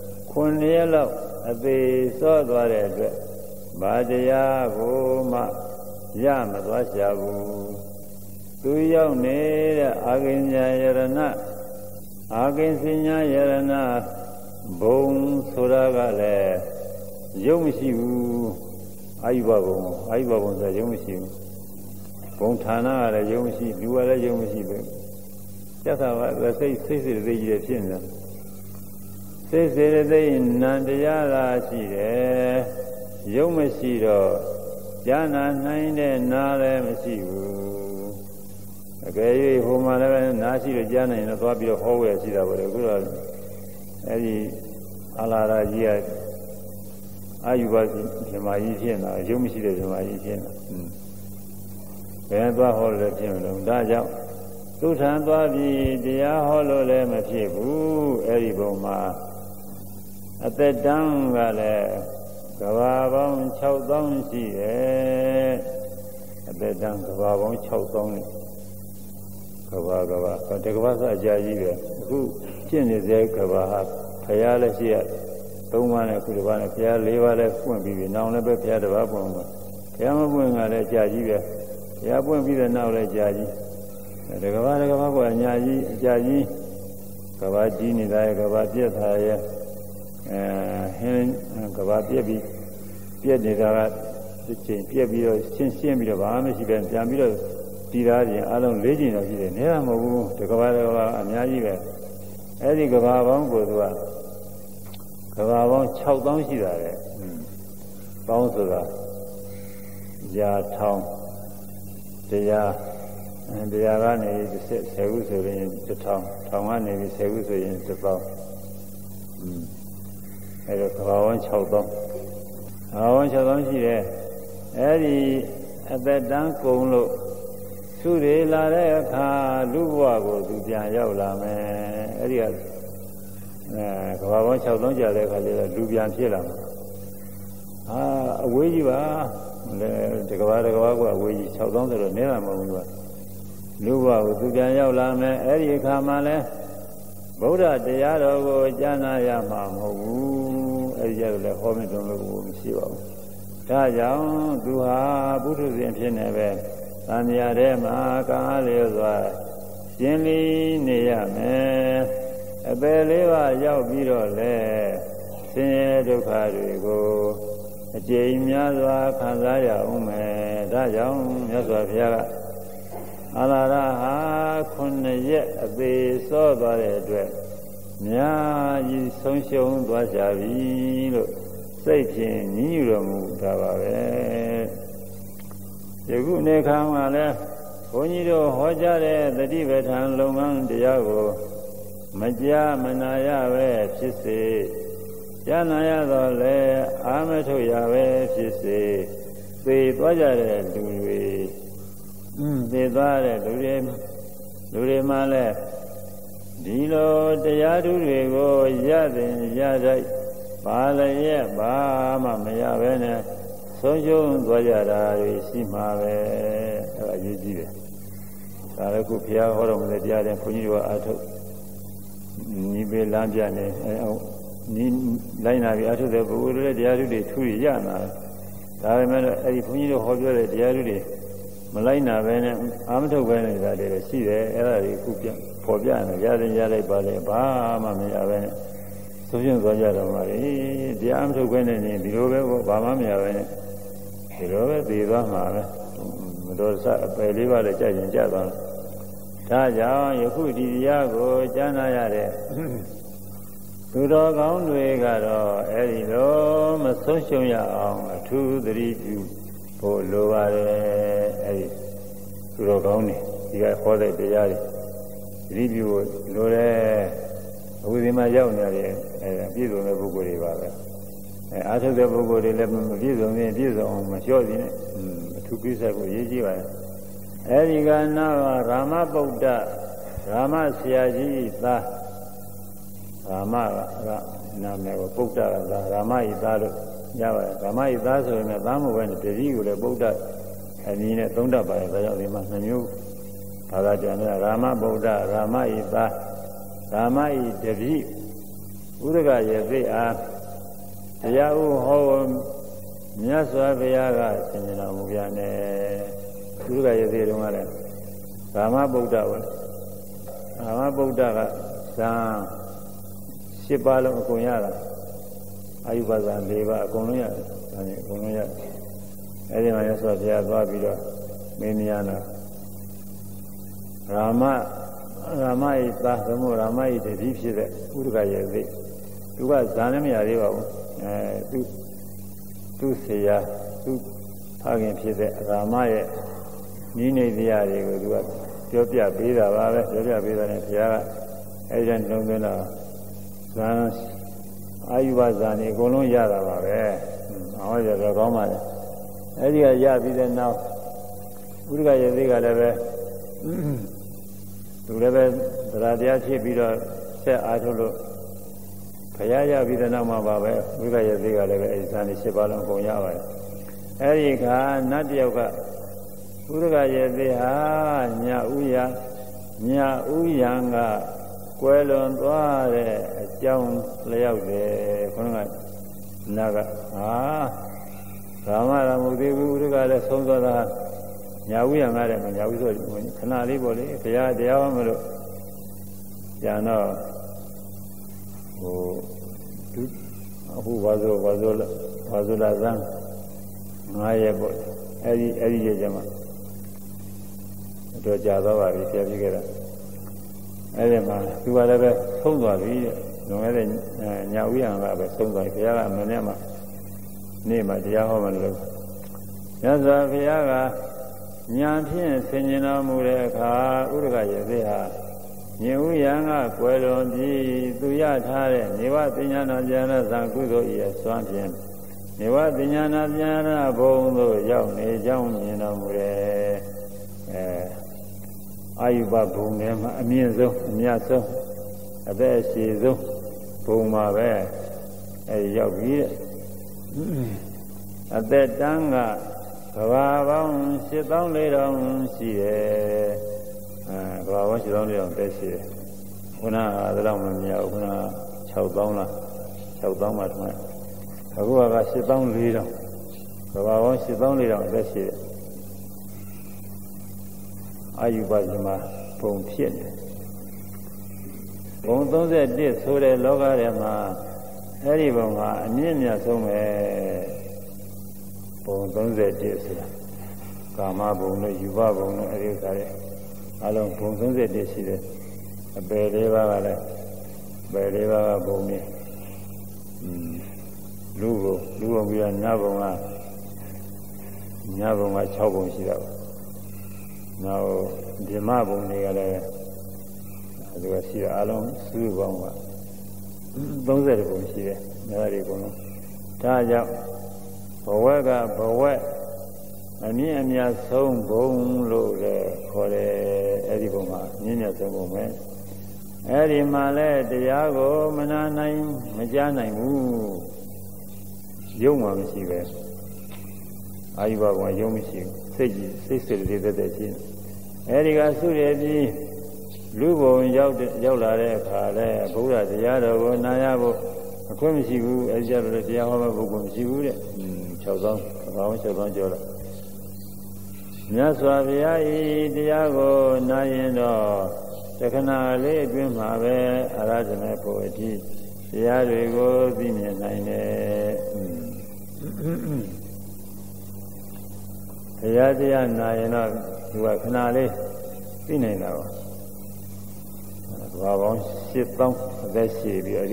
9 ရက်လောက်အသေးစောသွားတဲ့အတွက်ဘာတရားကိုမှရမသွားရှာဘူးသူရောက်နေတဲ့အာကိဉ္စညာယရဏအာကိဉ္စညာယရဏဘုံဆိုတာကလည်းရုပ်မရှိဘူးအာယုဘဘုံဆိုရုပ်မရှိဘူးဘုံဌာနကလည်းရုပ်မရှိလူကလည်းရုပ်မရှိဘူးကျက်သာကစိတ်သိကြီးတွေဖြစ်နေတာစိတ်စေတသိက်နံတရားသာရှိတယ်ရုပ်မရှိတော့ဉာဏ်နိုင်တဲ့နာလည်းမရှိဘူးအကယ်၍ဟိုမှာလည်းနာရှိလို့ကြားနိုင်ရင်တော့သွားပြီးတော့ဟောဝယ်ရှိတာပေါ့လေအခုတော့အဲဒီအာလာရကြီးကအာယုဘဓမ္မကြီးဖြစ်နေတာရုပ်မရှိတဲ့ဓမ္မကြီးဖြစ်နေတာဘယ်သွားဟောလို့ဖြစ်မလို့ဒါကြောင့်သူထံသွားပြီးတရားဟောလို့လည်းမဖြစ်ဘူးအဲဒီဘုံမှာအသက်တန်းကလည်းကဘာပေါင်း 6000 ရှိတယ်အသက်တန်းကဘာပေါင်း 6000နဲ့ကဘာတကဘာစအကြာကြီးပဲအခုဖြစ်နေတဲ့ကဘာဟာဖရာလည်းရှိရ 3ပါးနဲ့ခုတစ်ပါးနဲ့ဘုရား4ပါးလည်းပွင့်ပြီးပြီနောက်လည်းပဲဘုရားတစ်ပါးပွင့်မှာဘုရားမပွင့်ကလည်းကြာကြီးပဲဘုရားပွင့်ပြီးတဲ့နောက်လည်းကြာကြီးတကဘာကအညာကြီးအကြာကြီးကဘာကြီးနေတာရဲ့ကဘာပြက်ထားရဲ့ဟင်းကဘာပြက်ပြီးပြက်နေတာကဒီချိန်ပြက်ပြီးတော့ရှင်းပြီးတော့ဘာမှမရှိပဲပြန်ပြီးတော့ဒီသားချင်းအလုံး4ချိန်တော့ရှိတယ်နေရမဟုတ်ဘူးတကဘာအများကြီးပဲအဲ့ဒီကဘာပေါင်းကိုသူကဘာပေါင်း6000ရှိတာလေပေါင်းဆိုတာရာထောင်တရားကနေ10ခုဆိုရင်1000ထောင်ကနေပြီး10ခုဆိုရင်1000အဲ့တော့ကဘာပေါင်း6000ရှိတယ်အဲ့ဒီအသက်တန်းကုန်လို့သူတွေလာတဲ့အခါလူဘဝကိုသူပြန်ရောက်လာမယ်အဲ့ဒီကဘာပေါင်း6000ကြာတဲ့အခါကျတော့လူပြန်ဖြစ်လာမှာအဝေးကြီးပါလေတကဘာကအဝေးကြီး6000ဆိုတော့နေတာမဟုတ်ဘူးကလူဘဝကိုသူပြန်ရောက်လာမယ်အဲ့ဒီအခါမှာလဲဗုဒ္ဓတရားတော်ကိုကြားနာရမှာမဟုတ်ဘူးအဲ့ဒီကျတော့လည်းဟောမတွန်းလို့မရှိပါဘူးဒါကြောင့်သူဟာပုထုဇဉ်ဖြစ်နေပဲသံဃာထဲမှာကာလျောစွာရှင်းလင်းနေရမယ်အပယ်လေးပါးရောက်ပြီးတော့လေဆင်းရဲဒုက္ခတွေကိုအကျဉ်းများစွာခံစားရအောင်မယ်ဒါကြောင့်မြတ်စွာဘုရားကအလာရဟာ9ရက်အသေးစောသွားတဲ့အတွက်များကြီးဆုံးရှုံးသွားကြပြီလို့စိတ်ဖြင့်ညှိညူတော်မူတာပါပဲယခုနေခါမှာလည်းဘုန်းကြီးတို့ဟောကြားတဲ့တတိပဋ္ဌာန်လုံငန်းတရားကိုမကြားမနာရပဲဖြစ်စေကြားနာရတော့လေအာမထုတ်ရပဲဖြစ်စေသိသွားကြတဲ့လူတွေသိသွားတဲ့လူတွေမှလည်းဒီလိုတရားဓုတွေကိုရတဲ့ရတဲ့ပါလည်းရဲ့ဘာမှမရပဲနဲ့ဆုံးရှုံးသွားကြတာတွေရှိမှာပဲအဲ့ဒါအရေးကြီးတယ်ဒါလည်းခုဘုရားဟောတော်မူတဲ့တရားတွေဘုန်းကြီးတို့အားထုတ်ညီပေလမ်းပြနေညီလိုက်နာပြီးအားထုတ်တဲ့ပုဂ္ဂိုလ်တွေတရားဓုတွေထူရနာဒါပေမဲ့အဲ့ဒီဘုန်းကြီးတို့ဟောပြောတဲ့တရားဓုတွေမလိုက်နာပဲနဲ့အာမထုတ်ပဲနေတာတွေရှိတယ်အဲ့ဒါတွေခုပြန်ပေါ်ပြနေရတယ်ရလိုက်ပါလေဘာမှမရပဲနဲ့ဆုံးရှုံးသွားကြတော့မှာလေတရားမထုတ်ပဲနဲ့ဒီလိုပဲဘာမှမရပဲနဲ့ဒီလိုပဲသိသွားမှာပဲမတော်စအပယ်လေးပါးလည်းကြရင်ကြသွားဒါကြောင့်ယခုဒီတရားကိုကြားနာရတဲ့သူတော်ကောင်းတွေကတော့အဲဒီလိုမဆုံးရှုံးရအောင်အထူးသတိပြုဖို့လိုပါတယ်အဲဒီသူတော်ကောင်းတွေဒီကဟောတဲ့တရားတွေသတိပြုဖို့လိုတယ်အခုဒီမှာရောက်နေတယ်ပြည့်စုံတဲ့ပုဂ္ဂိုလ်တွေပါပဲအားထုတ်တဲ့ပုဂ္ဂိုလ်တွေလည်းမပြည့်စုံရင်ပြည့်စုံအောင်မလျှော့သေးနဲ့အထူးကိစ္စကိုရေးကြည့်ပါရဲ့အဲဒီကနာကရာမဗုဒ္ဓရာမဆရာကြီးသားရာမကနာမည်ကိုဗုဒ္ဓကသာရာမဤသားလို့ရပါတယ်ရာမဤသားဆိုရင်သားမဟုတ်ဘဲနဲ့တတိကိုလည်းဗုဒ္ဓအမည်နဲ့သုံးတတ်ပါတယ်ဒါကြောင့်ဒီမှာ2မျိုးဘာသာပြန်တယ်ရာမဗုဒ္ဓရာမဤသားရာမဤတတိဥဒကရေသိအားတရားဥဟောမြတ်စွာဘုရားကဆင်ញတော်မူပြန်တယ်ဥဒကရေသိတုန်းကလည်းရာမဗုဒ္ဓဝရာမဗုဒ္ဓကဇာ7ပါးလုံးအကုန်ရတာအာယုဘဇာ4ပါးအကုန်လုံးရတယ်ဒါနဲ့အကုန်လုံးရတယ်အဲဒီမှာရသော်ဘုရားသွားပြီးတော့မင်းများနာရာမဤသားသမုရာမဤတတိဖြစ်တဲ့ဥဒကရေသိသူကဇာနဲ့မရသေးပါဘူးသူဆရာသူဖခင်ဖြစ်တဲ့ရာမရဲ့နိနေတရားတွေကိုသူကပြောပြပေးတာပါပဲပြောပြပေးတာနဲ့ဘုရားကအဲဒီတည်းလုံးသွင်းတော့ဇာအာယုဘဇာနေအကုန်လုံးရတာပါပဲဟောကြတော့ကောင်းပါလေအဲဒီကရပြီးတဲ့နောက်ဥဒကရေသိကလည်းပဲသူလည်းပဲတရားတရားဖြစ်ပြီးတော့ဆက်အားထုတ်လို့ဘုရားရပြီးတဲ့နောက်မှာပါပဲဥဒကရေသိကလည်းပဲအဲဒီဇာနေ7ပါးလုံးအကုန်ရပါတယ်အဲဒီခါနတ်တယောက်ကဥဒကရေသိဟာညဥယံကကွယ်လွန်သွားတဲ့အကြောင်းလျောက်တယ်ခေါင်းကနာကဘာမှမဟုတ်သေးဘူးဥရကလည်းဆုံးသွားတာညာဝိရငါတဲ့ညာဝိဆိုခဏလေးပေါ့လေတရားတရားမလို့ကျန်တော့အခုဘာဆိုလာစမ်း9ရက်ပေါ့အဲ့ဒီရက်ကျမှတော့ကြာတော့ပါပြီဆရာကြီးကအဲ့ဒီမှာသူကလည်းပဲဆုံးသွားပြီလွန်ခဲ့တဲ့ညာဝိရံကပဲဆုံးသွားပြီဘုရားကမနေ့မှနေ့မှတရားဟောမှလို့မြတ်စွာဘုရားကညာဖြင့်ဆင်ញင်တော်မူတဲ့အခါဥရကရေသေးဟာညင်ဥယံကကွယ်လွန်ပြီးသူရထားတဲ့နေဝပညာနာဉာဏသံကုသိုလ်၏စွမ်းဖြင့်နေဝပညာနာဉာဏဘုံသို့ရောက်နေကြောင်းမြင်တော်မူတဲ့အာယုဘဘုံထဲမှာအမြင့်ဆုံးအမြတ်ဆုံးအသက်အရှိဆုံးဘုံမှာပဲရောက်ပြီးအသက်တန်းကကဘာပေါင်း8400ရှိတယ်ကဘာပေါင်း8400တက်ရှိတယ်ခုနကဒါတော့မမြင်ဘူးခုန6000လား6000မှထွန်းအခုက8400ကဘာပေါင်း8400အသက်ရှိတယ်အာယုဘဇမဘုံဖြစ်တယ်ဘုံ31ဆိုတဲ့လောကထဲမှာအဲ့ဒီဘုံဟာအမြင့်မြတ်ဆုံးပဲဘုံ31ဆိုတာကာမဘုံနဲ့ယူဘဘုံနဲ့အဲ့ဒီဥစ္စာတွေအလုံးဘုံ31ရှိတယ်အပယ်လေးပါးကလည်းပယ်လေးပါးကဘုံနဲ့လူဘုံပြီးတော့နတ်ဘုံက6ဘုံရှိတော့နောက်ဓမ္မဘုံတွေကလည်းသူကရှိတာအလုံးစုပေါင်းက30ဘုံရှိတယ်။ဒါတွေကုန်လုံးဒါကြောင့်ဘဝကဘဝအမြင့်အမြတ်ဆုံးဘုံလို့လည်းခေါ်တယ်အဲ့ဒီဘုံမှာအမြင့်မြတ်ဆုံးဘုံပဲအဲ့ဒီမှာလဲတရားကိုမနာနိုင်မကြားနိုင်ဘူးယုံမှမရှိပဲအာယုဘဘုံယုံမရှိဘူးစိတ်စိတ်လေးသက်ရှိတယ်အဲဒီကဆုရည်ပြီးလူဘုံရောက်လာတဲ့အခါလဲဘုရားတရားတော်ကိုနာရဖို့အခွင့်မရှိဘူးအဲဒီကြတော့တရားဟောမဲ့ပုဂ္ဂိုလ်မရှိဘူးတဲ့6000ဘာဝင်6000ကျော်လာမြတ်စွာဘုရားဤတရားကိုနာရင်တော့တခဏလေးအတွင်းမှာပဲအာရဇမေဖို့အထိတရားတွေကိုသိမြင်နိုင်တယ်ဘုရားတရားနာရင်တော့သူကခဏလေးသိနိုင်တာပါဘာပေါင်း8000အသက်ရှိပြီးတော့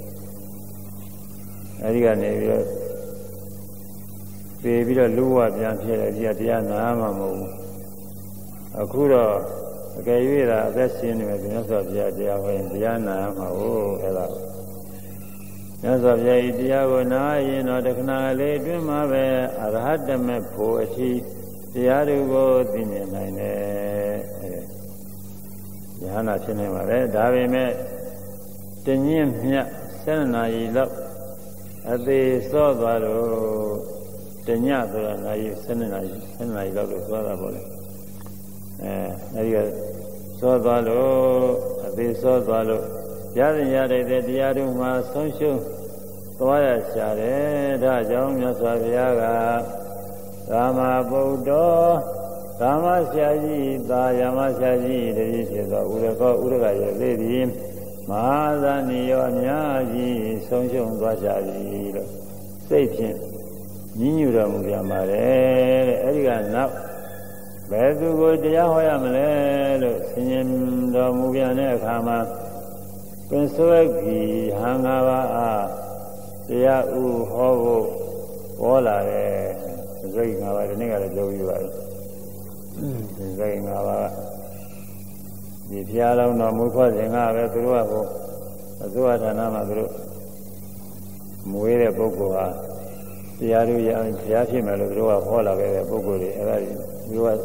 အဲဒီကနေပြီးတော့ပြေးပြီးတော့လူဝပြန်ဖြစ်တယ်ဒီကတရားနာမှမဟုတ်ဘူးအခုတော့အကယ်၍သာအသက်ရှင်နေမယ်ဒီမြတ်စွာဘုရားတရားဟောရင်တရားနာမှာဟုတ်အဲ့ဒါမြတ်စွာဘုရားဤတရားကိုနာရင်တော့တခဏလေးအတွင်းမှာပဲအရဟတမေဖို့အထိတရားတွေကိုသိမြင်နိုင်တယ်ဉာဏ်နာဖြစ်နေပါလေဒါပေမဲ့တညင်းမြတ်7နာရီလောက်အသေးစောသွားတော့တညဆိုတာနာရီ7နာရီလောက်လို့သွားတာပေါ့လေအဲဒီကစောသွားလို့အသေးစောသွားလို့ရတဲ့တရားတို့မှာဆုံးရှုံးသွားရရှာတယ်ဒါကြောင့်မြတ်စွာဘုရားကကာမဗုဒ္ဓကာမဆရာကြီးသာယမဆရာကြီးတည်းဖြစ်သောဥရကရဲ့သေးသည်မဟာသနိယောအများကြီးဆုံးရှုံးသွားကြပြီလို့စိတ်ဖြင့်ညှဉ်းညူတော်မူပြန်ပါတယ်တဲ့အဲဒီကနောက်ဘယ်သူကိုတရားဟောရမလဲလို့ဆင်ញင်တော်မူပြန်တဲ့အခါမှာပင်စွဲကြီးဟံငါးပါးအားတရားဥဟောဖို့ဟောလာတယ်စိတ်ငါးပါးဒီနေ့ကလည်းပြောပြီးပါပြီစိတ်ငါးပါးဒီဘုရားတော်တော်မူခွစဉ်ကပဲသူတို့ကဟိုအစိုးရဌာနမှာသူတို့မွေးတဲ့ပုဂ္ဂိုလ်ဟာတရားတို့ရအောင်ဘုရားဖြစ်မယ်လို့သူတို့ကဟောလာခဲ့တဲ့ပုဂ္ဂိုလ်တွေအဲ့ဒါသူတို့က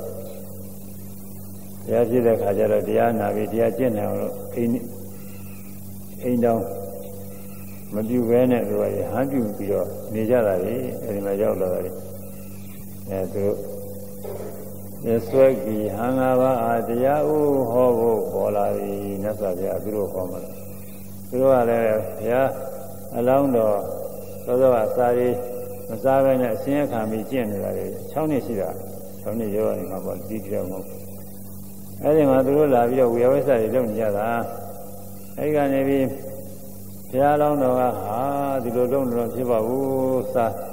တရားဖြစ်တဲ့ခါကျတော့တရားနာပြီးတရားကျင့်နေအောင်လို့အိမ်တောင်မပြုဘဲနဲ့သူကဟန်ပြုပြီးတော့နေကြတာလေအဲဒီမှာရောက်လာတာလေသူတို့ Yaswaki Hangava Adiau Hobo Bola Nasabia Guru Homer. Guru Alea along the Soda Sari Masavan Senior can be generally Choni Sida, Choni Yoing about detail. Eddie Madura, we always say, don't yada. I can maybe Pialong the Lodon Chiba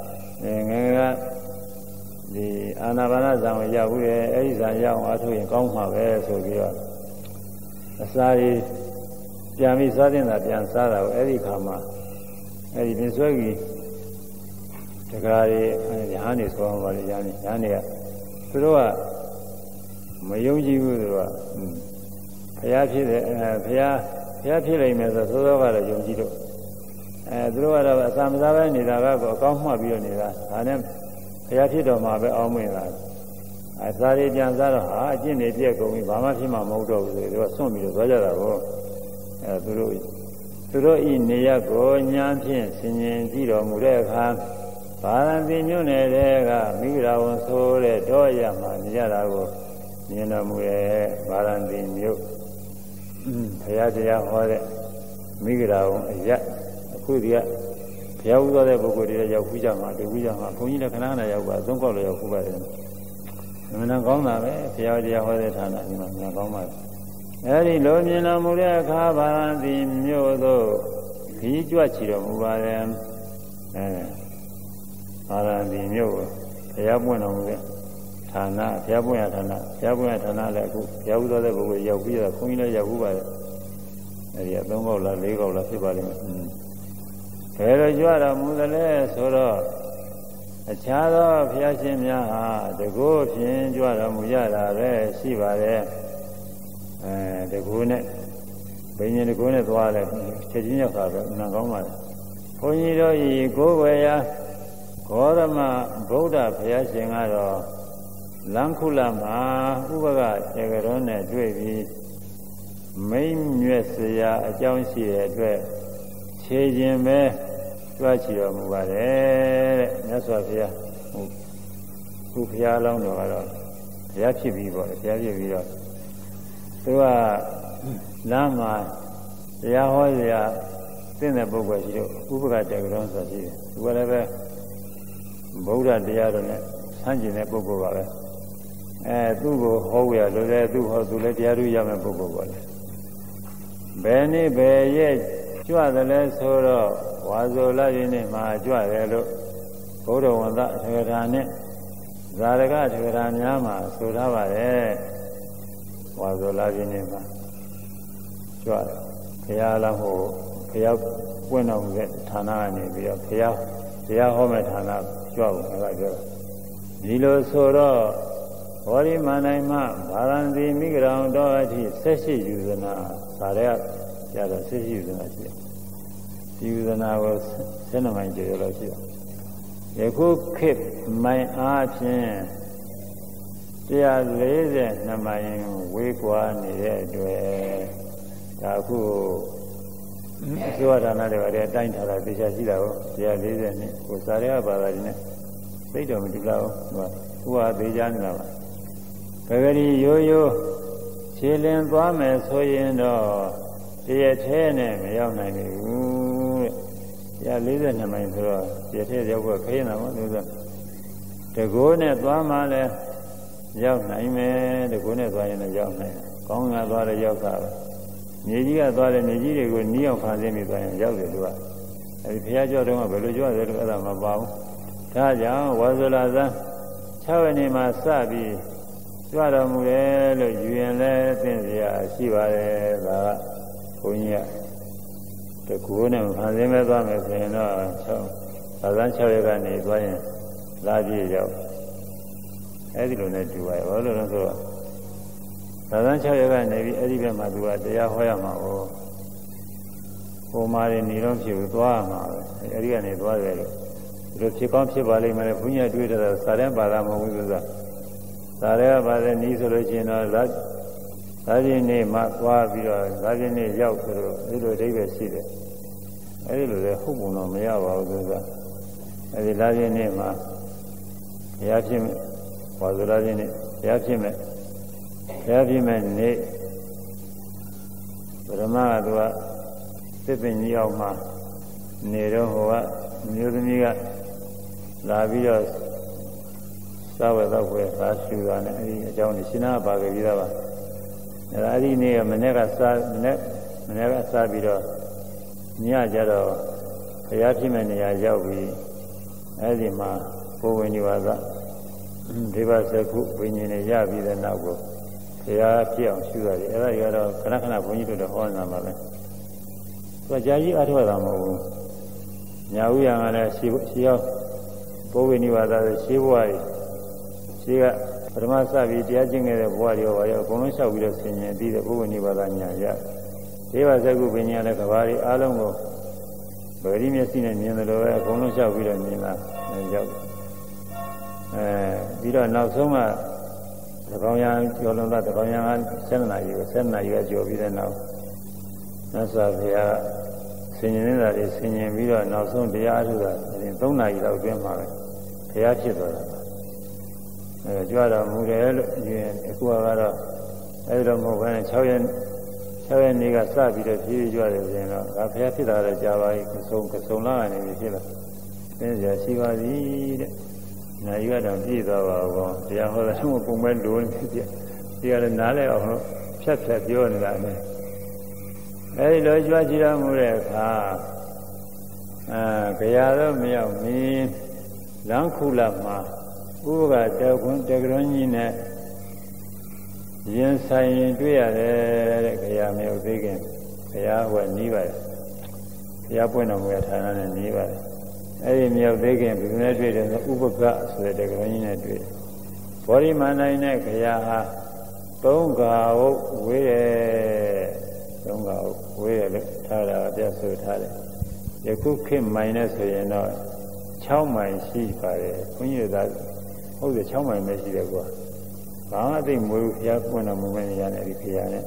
the Anavana Zamayahu, Eliza Yang, Atu in Kongha, so we are. Asari Jami Sadin at Yansara, Eddie Kama, Eddie Niswagi, Takari, and Yanis from Valijani, Yania, Purua, Mayuji Udua, Payapil, Mesa Sodova, Yojito. Through some Zavan, Nidava, Kongma Bionida, and then Payapito Mabe Omina. I thought it Janzara, I didn't hear going Bamashima Moto, there was so many Vajara. Through in Niago, Nyantin, singing Zero Mureka, Barandinunega, Migra, Sole, Doyama, Yarago, Nina Mure, Barandin, Payatia Hore, Migra, Yat, Kudia, Piauda de Boguria, Yakujama, the Vijama, Punina Canana, Yaga, don't call Yakuba. Nagoma, Piaudia Hore Tana, Nagoma. Eri Lomina Mureka, Barandin, Yodo, Pijuachiro, Mubarem, Barandin, Yo, Piabuano, Tana, Piabuatana, Piabuatana, Piauda de Boguria, Punina Yakuba. Eri Dongola, Legola, Pibalim. Pero Juara Mudale, Soro, a child of Yashimia, the goat in Juara Muyara, Shiva, the Gune, Benin the Gune, Chedina, Nagoma. Ponido, Goya, Gorama, Boda, Piashingaro, Lankulama, Ubaga, Tegarone, Dwevi, Main Yesia, a Johnsi, Dwe, Chejime. Swachio Mubare, Naswafia, Upia Long, Yachi Vivo, Yachi Vivo. Tua Lama, Yahoya, Tina Boga, Uba Jagron, whatever Boda Diarone, Sanjine Bogo, Dugo, Hoya, do let Yaru Yama Bogo. Benny Bay, you are the less horror. Wazola in my joy, Bodo on that Tagatane, Zaraga Tagatanyama, Sudava, Wazola in my joy, Piala Ho, Pia Bueno, Tanani, Pia Home Tana, Joe, Nilo Soro, Ori Manaima, Barandi Migram, Doati, Seshi Usana, Sarea, Yada Seshi Usana. Usana was cinnamon geology. You could keep my arch in. They are lazy, Namayan, weak one, Taku. So another time to la Bishasila, they are lazy, Usaria Baladine. They don't do who are the Janava. Very yo, chilling Brahmas, Hoyendo. The attendant, young name, yeah, listen to my throat. You tell your work, the Gune Dwamale, young name, the Gune Dwayne, young name, Konga Dwara Yoka, Nidia Dwara Nigeria, good Neo Pandemic by Yoga. And Piaggio don't have a little bit about Taja was the Laza, Chavani Masabi, Swada Mure, Julian, Shiva. Punya, the Kuna, Pandemic, Azancha, and Dwayne, Ladi Yao. Edilunet do I all of them. Azancha, and Edigan Madua, the Yahoyama, or Mari Niron, she would Dwama, Edigan is well. The Chicomchi Valley, Punya do it as Sarem Balamo with the Sarea by the Nisologino, Lajine Matwa, Lajine Yaukuru, little David City. A little Hubuno Meawa, and the Lajine Ma Yachim ဝါဇရာချင်းနဲ့ဘုရားဖြစ်မဲ့နေ့ပရမကသူကစစ်ပင်ကြီးအောင်မှာနေတော့ဟိုကမျိုးသမီးကလာပြီးတော့သာဝတ္တဝေသာရှူတာနဲ့အဲဒီအကြောင်းကိုရှင်းနာပါခဲ့ပြီးသားပါအဲ့ဒီနေ့ကမနေ့ကစားပြီးတော့ညကြတော့ဘုရားဖြစ်မဲ့နေရာရောက်ပြီးအဲ့ဒီမှာဘုဝိနိဝါဒဒေဝစကုဝိညာဉ်နဲ့ရပြီးတဲ့နောက်ကိုဘုရားဖြစ်အောင်ရှုရတယ်အဲ့ဒါတွေကတော့ခဏခဏဘုန်းကြီးတို့တော့ဟောနေတာပါပဲသူကကြာကြီးအထောက်တာမဟုတ်ဘူးညာဥယျာဉ်ကလည်းရှေးရောက်ဘုဝိနိဝါဒဆိုရှေးဘဝကြီးရှေးကပထမစပြီးတရားကျင့်ခဲ့တဲ့ဘဝတွေရောအကုန်လုံးလျှောက်ပြီးတော့ဆင်ញင်ပြီးတဲ့ဘုဝိနိဝါဒညာရဒေဝစကုဝိညာဉ်လည်းကဘာတွေအားလုံးကိုဗေဒိမျက်စိနဲ့မြင်တယ်လို့ပဲအကုန်လုံးလျှောက်ပြီးတော့မြင်လာရောက်ပြီးတော့နောက်ဆုံးကသကောင်းရံကျော်လုံးသားသကောင်းရံက7 နာရီပဲ7 နာရီကကျော်ပြီးတဲ့နောက်မြတ်စွာဘုရားဆင်ញင်နေတာတွေဆင်ញင်ပြီးတော့နောက်ဆုံးတရားအထုတာ3 နာရီလောက်အတွင်းမှာပဲဘုရားဖြစ်သွားတာကြွတော်မူတယ်လို့အခုကတော့အဲဒီတော့မဟုတ်ဘဲနဲ့6 ရက်နေ့ကစပြီးတော့ဖြည်းဖြည်းကြွတယ်ဆိုရင်တော့ဒါဘုရားဖြစ်တာလည်းကြာပါပြီကစုံလာနေပြီဖြစ်လာသင်္ကြန်ရှိပါသည်တဲ့နာယီကတော့ပြည့်သွားပါဘောတရားဟောတာကပုံမဲ့လိုနေပြည့်ဒီကလည်းနားလဲအောင်ဖြတ်ပြောနေတာနဲ့အဲဒီလိုကြွကြည့်ရမှုတဲ့အခါကြရာတော့မရောက်မီလမ်းခုလမှာဥပကတေခွန်းတေကရွန်ကြီးနဲ့ရင်ဆိုင်ရင်တွေ့ရတယ်တဲ့ခရာမရောက်သေးခင်ခရာဟိုနီးပါတယ်ခရာပွင့်တော်မူတဲ့ဌာနနဲ့နီးပါတယ်အဲ့ဒီမြောက်သေးခင်ဘယ်နဲ့တွေ့တယ်ဆိုဥပကဆိုတဲ့ကရုဏီနဲ့တွေ့ဘောဓိမန္တိုင်နဲ့ခရာဟာ3 ခါဟုတ်ဝေးတယ်3 ခါဟုတ်ဝေးတယ်လို့ထားတာပြဆိုထားတယ်ယခုခေတ်မိုင်နဲ့ဆိုရင်တော့6 မိုင်ရှိပါတယ်ဘုန်းကြီးတို့ဟုတ်တယ်6 မိုင်ပဲရှိတယ်ကွာဘာမှသိမွေးဘူးဘုရားပွင့်တော်မူမဲ့နေရာနဲ့ဒီခရာနဲ့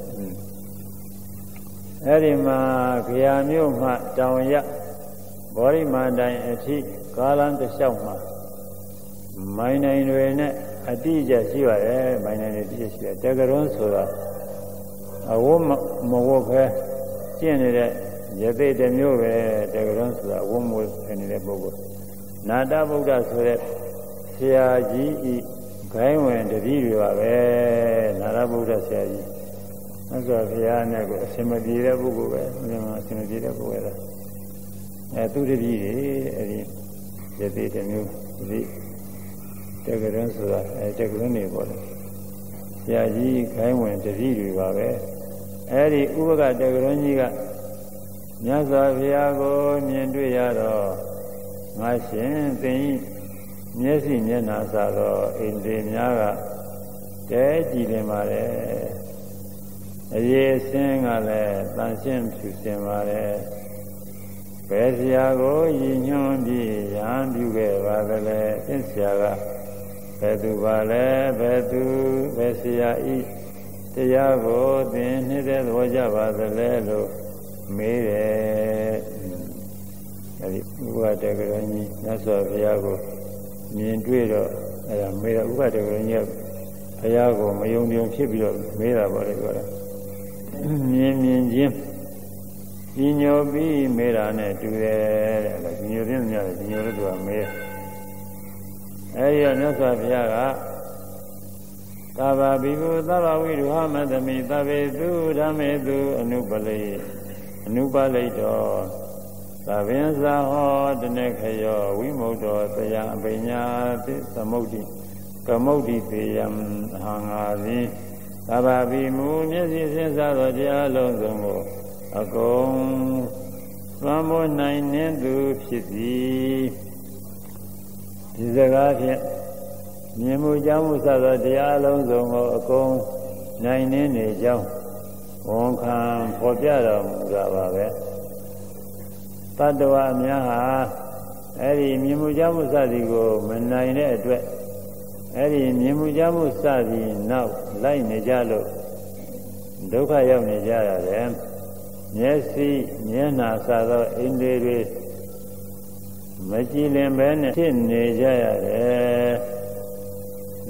အဲ့ဒီမှာခရာမြို့မှတောင်ရဘောဓိမန္တိုင်အထိကာလန်တစ်လျှောက်မှာမိုင်နိုင်တွေနဲ့အတိအကျရှိပါတယ်မိုင်နိုင်တွေအတိအကျရှိတယ်တေကရွန်းဆိုတာအဝတ်မဝတ်ပဲကျင့်နေတဲ့ရသေးတစ်မျိုးပဲတေကရွန်းဆိုတာအဝတ်မဝတ်နေတဲ့ပုဂ္ဂိုလ်နာတဗုဒ္ဓဆိုတဲ့ဆရာကြီးဤဂိုင်းဝင်တတိတွေပါပဲနာရဗုဒ္ဓဆရာကြီးမြတ်စွာဘုရားနဲ့ကိုအစင်မပြေတဲ့ပုဂ္ဂိုလ်ပဲအစင်မပြေတဲ့ပုဂ္ဂိုလ်ပဲသူတပည့်တွေအဲဒီရသေးတဲ့မျိုးဒီတေကရွန်းဆိုတာတေကရွန်းနေပေါ့လေဆရာကြီးခိုင်းဝင်တပည့်တွေပါပဲအဲဒီဥပကတေကရွန်းကြီးကမြတ်စွာဘုရားကိုမြင်တွေ့ရတော့ငါရှင်သင်မျက်စိမျက်နှာစသောအိန္ဒြေများကတဲကြည်တင်ပါတယ်အရေးစင်းကလည်းတန်ရှင်းဖြူစင်ပါတယ်ဘယ်ဆရာကိုရည်ညွှန်းပြီးရဟန်းပြုခဲ့ပါသလဲအင်းဆရာကဘယ်သူပါလဲဘယ်ဆရာဤတရားကိုသင်နေတဲ့သဘောကြပါသလဲလို့မေးတယ်အဲဒီဥပဒေကရဏီမြတ်စွာဘုရားကိုမြင်တွေ့တော့အဲဒါမေးတော့ဥပဒေကရဏီကဘုရားကိုမယုံဖြစ်ပြီးတော့မေးတာပေါ့လေပြောတာမြင်ချင်းဒီညိုပြီးမေးတာနဲ့တူတယ်တဲ့ဒီညိုခြင်းများတယ်ဒီညိုလို့သူကမေးအဲဒီတော့မြတ်စွာဘုရားကသဗ္ဗဘိက္ခုသဗ္ဗဝိရုဟမတမိသဗ္ဗေသူဓမ္မေသူအနုပလိတောသဗ္ဗင်္ဇာဟောတနေခယောဝိမု ddho တယံအပိညာတိသမုဒ္ဓိကမုဒ္ဓိတေယံအဟံငါသည်သဗ္ဗဗိမူမျက်စိစဉ်းစားသောတရားလုံးစုံကိုအကုန်သွမ်းမိုးနိုင်နှင့်သူဖြစ်သည်ဒီစကားဖြင့်မြင်မှုကြောင့်မှုစသောတရားလုံးစုံကိုအကုန်နိုင်နှင့်နေကြောင်းဝန်ခံဖော်ပြတော်မူတာပါပဲတတ္တဝါများဟာအဲ့ဒီမြင်မှုကြောင့်မှုစသည်ကိုမနိုင်တဲ့အတွက်အဲ့ဒီမြင်မှုကြောင့်မှုစသည်နောက်လိုက်နေကြလို့ဒုက္ခရောက်နေကြရတယ်မျက်စိမျက်နှာစသောအိန္ဒြေတွေမကြည်လင်ပဲနဲ့ဖြစ်နေကြရတယ်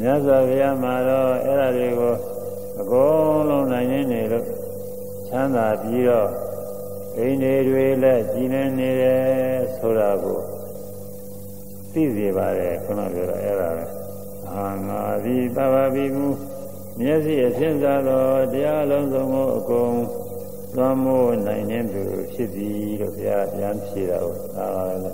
မြတ်စွာဘုရားမှာတော့အဲ့ဒါတွေကိုအကုန်လုံးနိုင်နေလို့ချမ်းသာပြီးတော့အိန္ဒိတွေလည်းကြည်နေနေတယ်ဆိုတာကိုသိစေပါတယ်ခုနပြောတော့အဲ့ဒါပဲအာငါသည်သဗ္ဗဗိမုမျက်စိအရှင်းစားသောတရားလုံးစုံကိုအကုန်သွမ်းမိုးနိုင်နေသူဖြစ်သည်လို့ဘုရားပြန်ဖြေတာကိုသာပါပဲ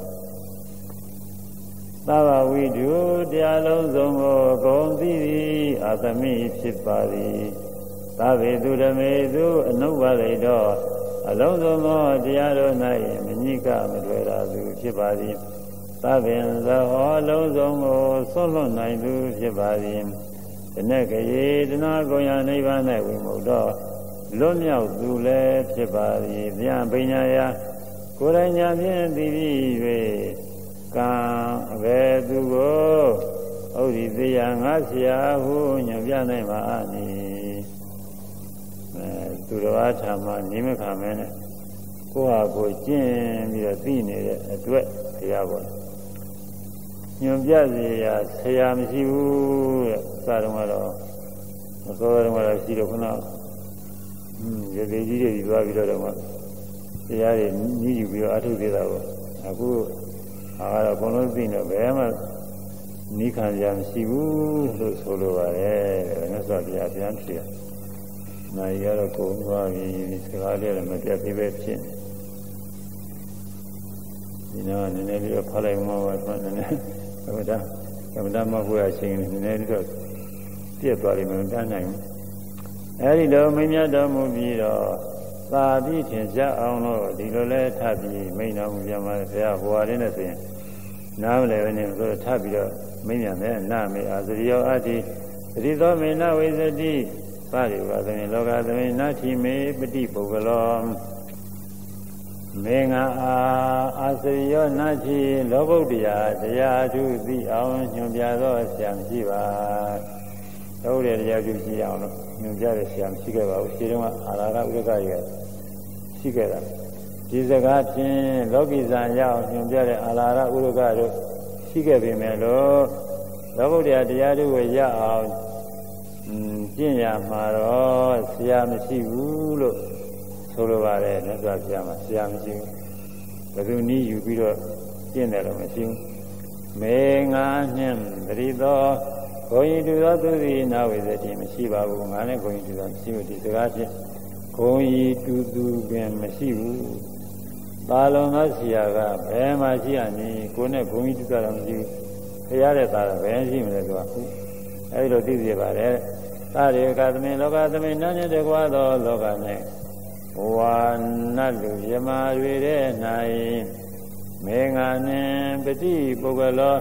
သဗ္ဗဝိတုတရားလုံးစုံကိုအကုန်သိသည်အာသမိဖြစ်ပါသည်သဗ္ဗေသူဓမေသူအနုပါလိတော့အလုံးစုံသောတရားတို့၌မညိကမတွေ့တာသူဖြစ်ပါသည်သဗ္ဗင်သဟောလုံးစုံကိုဆွတ်လွတ်နိုင်သူဖြစ်ပါသည်တနက်ကရေတနာကိုရနိဗ္ဗာန်၌ဝိမု တော့လွတ်မြောက်သူလည်းဖြစ်ပါသည်ဗျာပညာယာကိုယ်တိုင်ညာဖြင့်သိပြီး၍ကံအဘယ်သူကိုဩဒီသေးရငါဆရာဟုညွှန်ပြနိုင်ပါaniသူတော်အားထာမနေမခံမဲနဲ့ကိုယ့်ဟာကိုယ်ကျင့်ပြီးတော့သိနေတဲ့အတွက်ဘုရားပေါ်ညွှန်ပြစေရာဆရာမရှိဘူးတဲ့စတော့ကတော့မစောတော့ကတော့ရှိတော့ခုနရေသေးကြီးတွေပြီးသွားပြီးတော့တရားတွေညီးယူပြီးတော့အထုသေးတာပေါ့အခုကတော့ဘုံလုံးသိနေဘယ်မှနိခံရမရှိဘူးလို့ဆိုလိုပါတယ်တဲ့မြတ်စွာဘုရားပြန်ဖြေတယ်နိုင်ရတော့ကိုယ်သွားပြီးစကားလေးလည်းမပြတ်သေးပဲဖြစ်နေဒီတော့နည်းနည်းလေးတော့ဖတ်လိုက်မှပါဆိုနည်းနည်းကမ္မတာမဟုတ်ရချင်းနည်းနည်းလေးတော့ပြတ်သွားလိမ့်မယ်မတန်းနိုင်ဘူးအဲဒီလိုမင်းမြတ်တော်မူပြီးတော့သာပြီးထင်ရှားအောင်လို့ဒီလိုလဲထပ်ပြီးမိန်တော်မူပြန်ပါဆရာဟိုဟာလေးနဲ့ဆိုရင်နားမလဲပဲနဲ့ဆိုထပ်ပြီးတော့မိန်မြန်တဲ့နာမေအာသရိယောအတ္တိသတိသောမေနဝိသတိပါရိဝါသမေလောကသမေနာတိမေပတိပုဂ္ဂလောမေငါအာသရိယောနာတိလောကုတ္တရာတရားထုသိအောင်ညွှန်ပြသောဆရာမရှိပါတို့တဲ့တရားထုရှိအောင်လို့ညွှန်ပြတဲ့ဆရာမရှိခဲ့ပါဘူးခြေတုံးကအာရကဥဒကရဲ့ရှိခဲ့တာဒီစကားဖြင့်လောကီဇာရောက်ညွှန်ပြတဲ့အာရကဥဒကတို့ရှိခဲ့ပေမဲ့လို့လောကုတ္တရာတရားထုကိုရအောင်ကျင့်ရမှာတော့ဆရာမရှိဘူးလို့ဆိုလိုပါတယ်မြတ်စွာဘုရားမှာဆရာမရှိဘူးဘယ်သူနည်းယူပြီးတော့ကျင့်တယ်လို့မရှိဘူးမေငါနှင့်တတိသောဘုံဤတူသောသူသည်နာဝိသတိမရှိပါဘူးငါနဲ့ဘုံဤတူသောမရှိဘူးဒီစကားဖြင့်ဘုံဤတူသူပင်မရှိဘူးပါလုံးသောဆရာကဘယ်မှာရှိရနည်းကိုယ်နဲ့ဘုံဤတူတာတော့မရှိဘူးဖရာတဲ့သားကဘယ်ရှိမလဲသူကအဲဒီလိုသိစေပါတယ်သာရေကသမေလောကသမေနာနဲ့တကွာသောလောက၌ဝါနတ်လူယမတွေတဲ့၌မေငါနှင့်ပတိပုဂ္ဂလော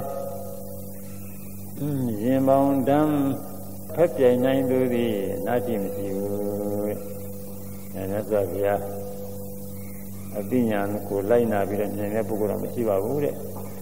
ရင်ပေါင်းတမ်းဖက်ပြိုင်နိုင်သူသည်နာတိမရှိဘူး။မြတ်စွာဘုရားအပညာကိုလိုက်နာပြီးတော့ဉာဏ်နဲ့ပုဂ္ဂိုလ်တော့မရှိပါဘူးတဲ့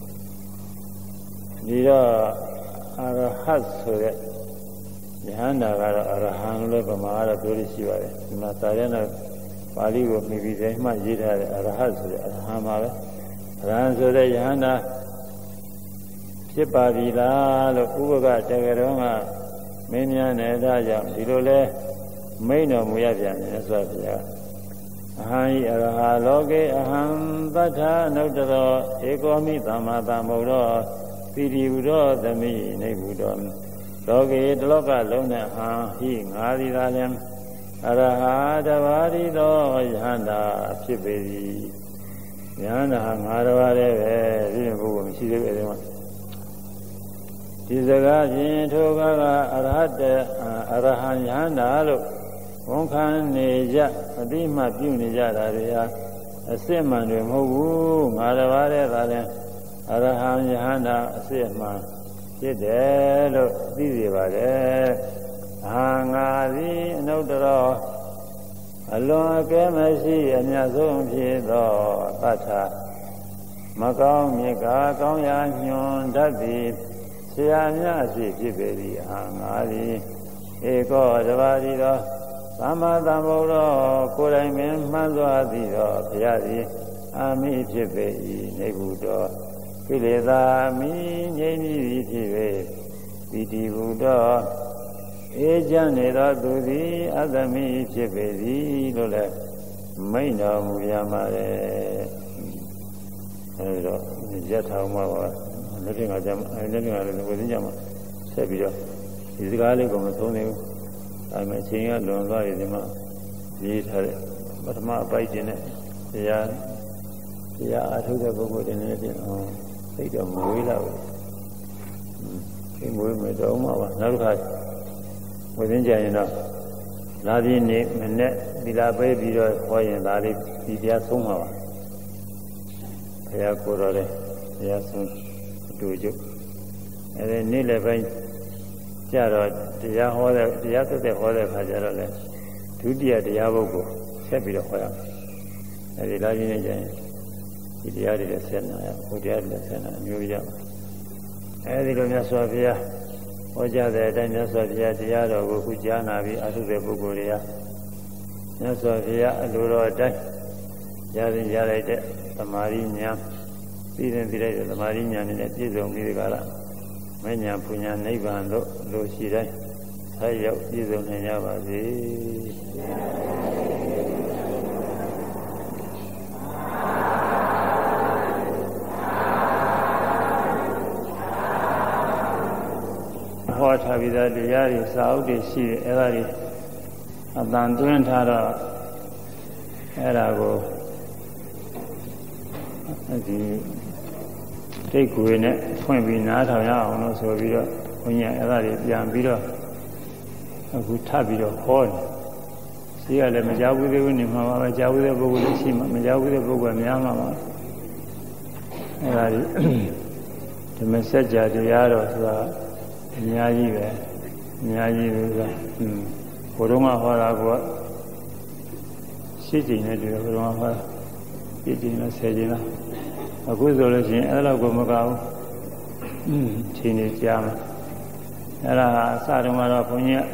။ဒီတော့အရဟတ်ဆိုတဲ့ယဟန္တာကတော့အရဟံလို့ပမာကတော့ပြောလို့ရှိပါတယ်။ဒီမှာသာရဏပါဠိကိုမိပြီးတိုင်းမှရေးထားတဲ့အရဟတ်ဆိုတဲ့အရဟံပါပဲ။အရဟံဆိုတဲ့ယဟန္တာဖြစ်ပါပြီလားလို့ဥပကတကယ်တော့ကမင်းများနဲ့ဒါကြောင့်ဒီလိုလဲမိန်တော်မူရပြန်တယ်ဆိုပါဗျာအဟံဤအရဟလောကေအဟံသတ္ထာနုတ္တရောဧကောမိသမ္မာသမ္ဗုဒ္ဓောပိတိဘုရောသမိနေဘုဒ္ဓောလောကေတလောကလုံးနဲ့ဟံဟိငါသည်သာလျှင်အရဟတဘာရီသောယဟန္တာဖြစ်ပေသည်ယဟန္တာငါတော်ရဲပဲဒီဘုရားမရှိသေးပဲဒီမှာဒီစကားဖြင့်ထိုကအရဟတအရဟံယဟန္တာလို့ဝန်ခံနေကြအတိမပြုနေကြတာတွေဟာအစစ်မှန်တွေမဟုတ်ဘူးငါတော်ရဲသာလျှင်အရဟံယဟန္တာအစစ်မှန်ဖြစ်တယ်လို့သိစေပါတယ်အာငါသည်အနုတ္တရောအလွန်အကဲမရှိအမြတ်ဆုံးဖြစ်သောသတ္ထမကောင်းမြတ်ကားကောင်းရာညွန်တတ်သည်ဆရာများအစီဖြစ်ပေသည်အာငါသည်ဧကောတပါးသည်သောသမ္မာသမ္ဗုဒ္ဓောကိုယ်တိုင်ပင်မှန်စွာသည်သောဘုရားသည်အာမိဖြစ်ပေ၏နေဘုဒ္ဓောကိလေသာမိငြိမ်းပြီးဖြစ်၍ပိတိဘုဒ္ဓအေးချမ်းနေသောသူသည်အတ္တမိဖြစ်ပေသည်လို့လည်းမိန့်တော်မူရမှာလေအဲဒီတော့ရထောင်မှာပါလက်ထက်ကကြမ်းလက်ထက်ကလည်းဝိသင်းကြမှာဆက်ပြီးတော့ဒီစကားလေးကိုမဆုံးသေးဘူးဒါပေမဲ့အချိန်ကလွန်သွားပြီဒီမှာရေးထားတဲ့ပထမအပိုက်တင်တဲ့တရားအထုတဲ့ပုဂ္ဂိုလ်တွေနဲ့ပြင်အောင်သိတော့မဝေးလာဘူးဒီမွေးမတော်မှာပါနောက်တစ်ခါဝိသင်းကြရင်တော့လာပြည့်နေ့မနေ့သီလပေးပြီးတော့ဟောရင်ဒါလေးဒီတရားဆုံးမှာပါဘုရားကိုယ်တော်လည်းတရားဆုံးအတူတူအဲဒီနေ့လည်းပိုင်းကြတော့တရားဟောတဲ့တရားသက်သက်ဟောတဲ့ခါကျတော့လေဒုတိယတရားပုဂ္ဂိုလ်ဆက်ပြီးတော့ဟောရမယ်အဲဒီလာပြည့်နေ့ကျရင်ဒီတရားတွေလည်းဆက်နာရဘုရားတွေလည်းဆက်နာမျိုးရအဲဒီလိုမြတ်စွာဘုရားဟောကြားတဲ့အတိုင်းမြတ်စွာဘုရားတရားတော်ကိုခုကြားနာပြီးအထုတဲ့ပုဂ္ဂိုလ်တွေကမြတ်စွာဘုရားအလိုတော်အတိုင်းရရင်ရလိုက်တဲ့သမာဓိဉာဏ်သိရင်သိလိုက်တဲ့သမာဓိဉာဏ်နဲ့ပြည့်စုံပြီးဒီကရမဉ္ဇဉ်ပူညာနိဗ္ဗာန်တို့လိုရှိတိုင်းဆက်ရောက်ပြည့်စုံနိုင်ကြပါစေဟောထားပြီးသားတရားတွေစာအုပ်တွေရှိတယ်အဲ့ဒါတွေအတန်သွင်းထားတော့အဲ့ဒါကိုဒီတိတ်ကိုယ်နဲ့ဖွင့်ပြီးနားထောင်ရအောင်လို့ဆိုပြီးတော့ဘုန်းကြီးအဲ့ဒါတွေပြန်ပြီးတော့အခုထပ်ပြီးတော့ဟောတယ်ရှိရလည်းမကြောက်ဘူးသေးဘူးနေမှာပါပဲကြောက်ဘူးတဲ့ပုဂ္ဂိုလ်လည်းရှိမှာမကြောက်ဘူးတဲ့ပုဂ္ဂိုလ်များမှာပါအဲ့ဒါတွေဓမ္မစကြာတရားတော်ဆိုတာအများကြီးပဲအများကြီးလို့ဆိုဘုရုံးကဟောတာကရှင်းကျင်နေတယ်ဘုရုံးကဟောရှင်းကျင်လို့ဆယ်ကျင်လားအခုဆိုလို့ရှိရင်အဲ့လောက်ကိုမကောင်းဘူးချိန်နေကြမှာအဲ့ဒါဟာအစတုန်းကတော့ဘုန်းကြီး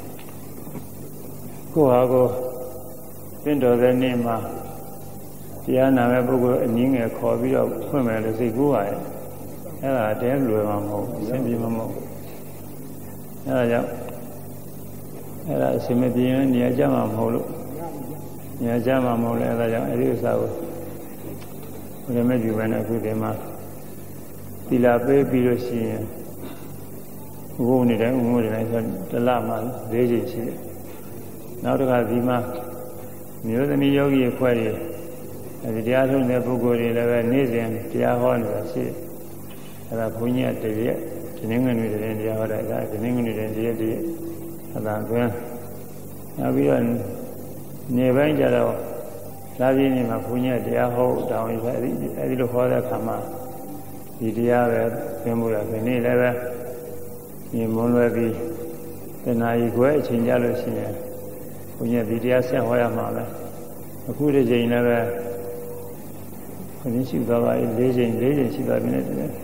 ကိုဟာကိုသင်တော်တဲ့နေ့မှာတရားနာမဲ့ပုဂ္ဂိုလ်အနည်းငယ်ခေါ်ပြီးတော့ဖွင့်မယ်လို့စိတ်ကူးပါရဲ့အဲ့ဒါတဲလွယ်မှာမဟုတ်ဘူးအဆင်ပြေမှာမဟုတ်ဘူးအဲ့ဒါကြောင့်အဲ့ဒါအစမပြေရင်နေရာကျမှာမဟုတ်လို့နေရာကျမှာမဟုတ်လဲအဲ့ဒါကြောင့်အဲ့ဒီဥစ္စာကိုဘယ်မဲ့ဒီဘယ်နဲ့အခုဒီမှာသီလပေးပြီးလို့ရှိရင်ဥပုပ်နေတိုင်းဥပုပ်နေတိုင်းဆိုတလမှ၄ချိန်ရှိတယ်နောက်တစ်ခါဒီမှာမျိုးသမီးယောဂီအဖွဲ့တွေအဲဒီတရားထုတ်တဲ့ပုဂ္ဂိုလ်တွေလည်းပဲနေ့စဉ်တရားဟောနေတာရှိတယ်အဲ့ဒါဘုန်းကြီးကတည်းကဒီနေ့ငွေတွေတရားဟောတာကဒီနေ့ငွေတွေတရားတည်းအသာသွင်းနောက်ပြီးတော့နေပိုင်းကြတော့လာပြင်းနေမှာဘုန်းကြီးတရားဟောတောင်းရအဲဒီလိုဟောတဲ့အခါမှာဒီတရားပဲသင်မှုရဒီနေ့လည်းပဲညီမွန်လွယ်ပြီးတဏှာကြီးခွဲအချိန်ကြလို့ရှိရင်ဘုန်းကြီးဒီတရားဆက်ဟောရမှာပဲအခုဒီချိန်လည်းပဲဘုန်းကြီးရှိသွားပါပြီ၄ချိန်ရှိသွားပြီနဲ့ဟုတ်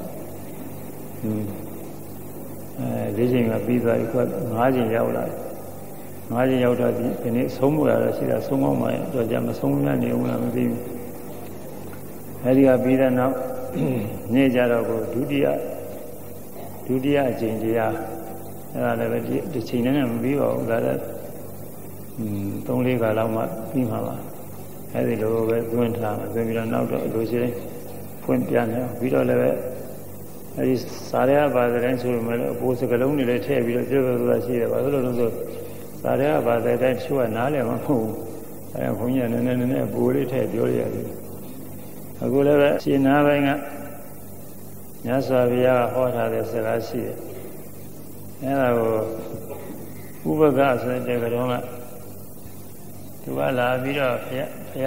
၄ချိန်ကပြီးသွားပြီက၅ချိန်ရောက်လာ၅ချိန်ရောက်တော့ဒီနေ့ဆုံးမရတော့ရှိတာဆုံးအောင်မှတော့ကြမဆုံးမနေဘူးလားမသိဘူးအဲဒီကပြီးတဲ့နောက်နေ့ကြတော့ကိုဒုတိယအချိန်တရားအဲ့ဒါလည်းပဲဒီချိန်နဲ့မပြီးပါဘူးဒါလည်း3-4ခါလောက်မှပြီးမှာပါအဲဒီလိုပဲသွင်းထားမှာသွင်းပြီးတော့နောက်တော့လိုရှိရင်ဖွင့်ပြနေပြီးတော့လည်းပဲအဲဒီစာရဘာသာတိုင်းဆိုမှလည်းအပိုးစကလုံးတွေလည်းထည့်ပြီးတော့ပြောပြောရှိတယ်ဘာလို့လဲဆိုစာရဘာသာတိုင်းချိုးကနားလည်မှာမဟုတ်ဘူးအဲဘုန်းကြီးကနည်းနည်းအပိုးလေးထည့်ပြောရတယ်အခုလည်းပဲရှင်နာပိုင်းကမြတ်စွာဘုရားဟောထားတဲ့စကားရှိတယ်အဲဒါကိုဥပကဆိုတဲ့ကတော့ကသူကလာပြီးတော့ဘု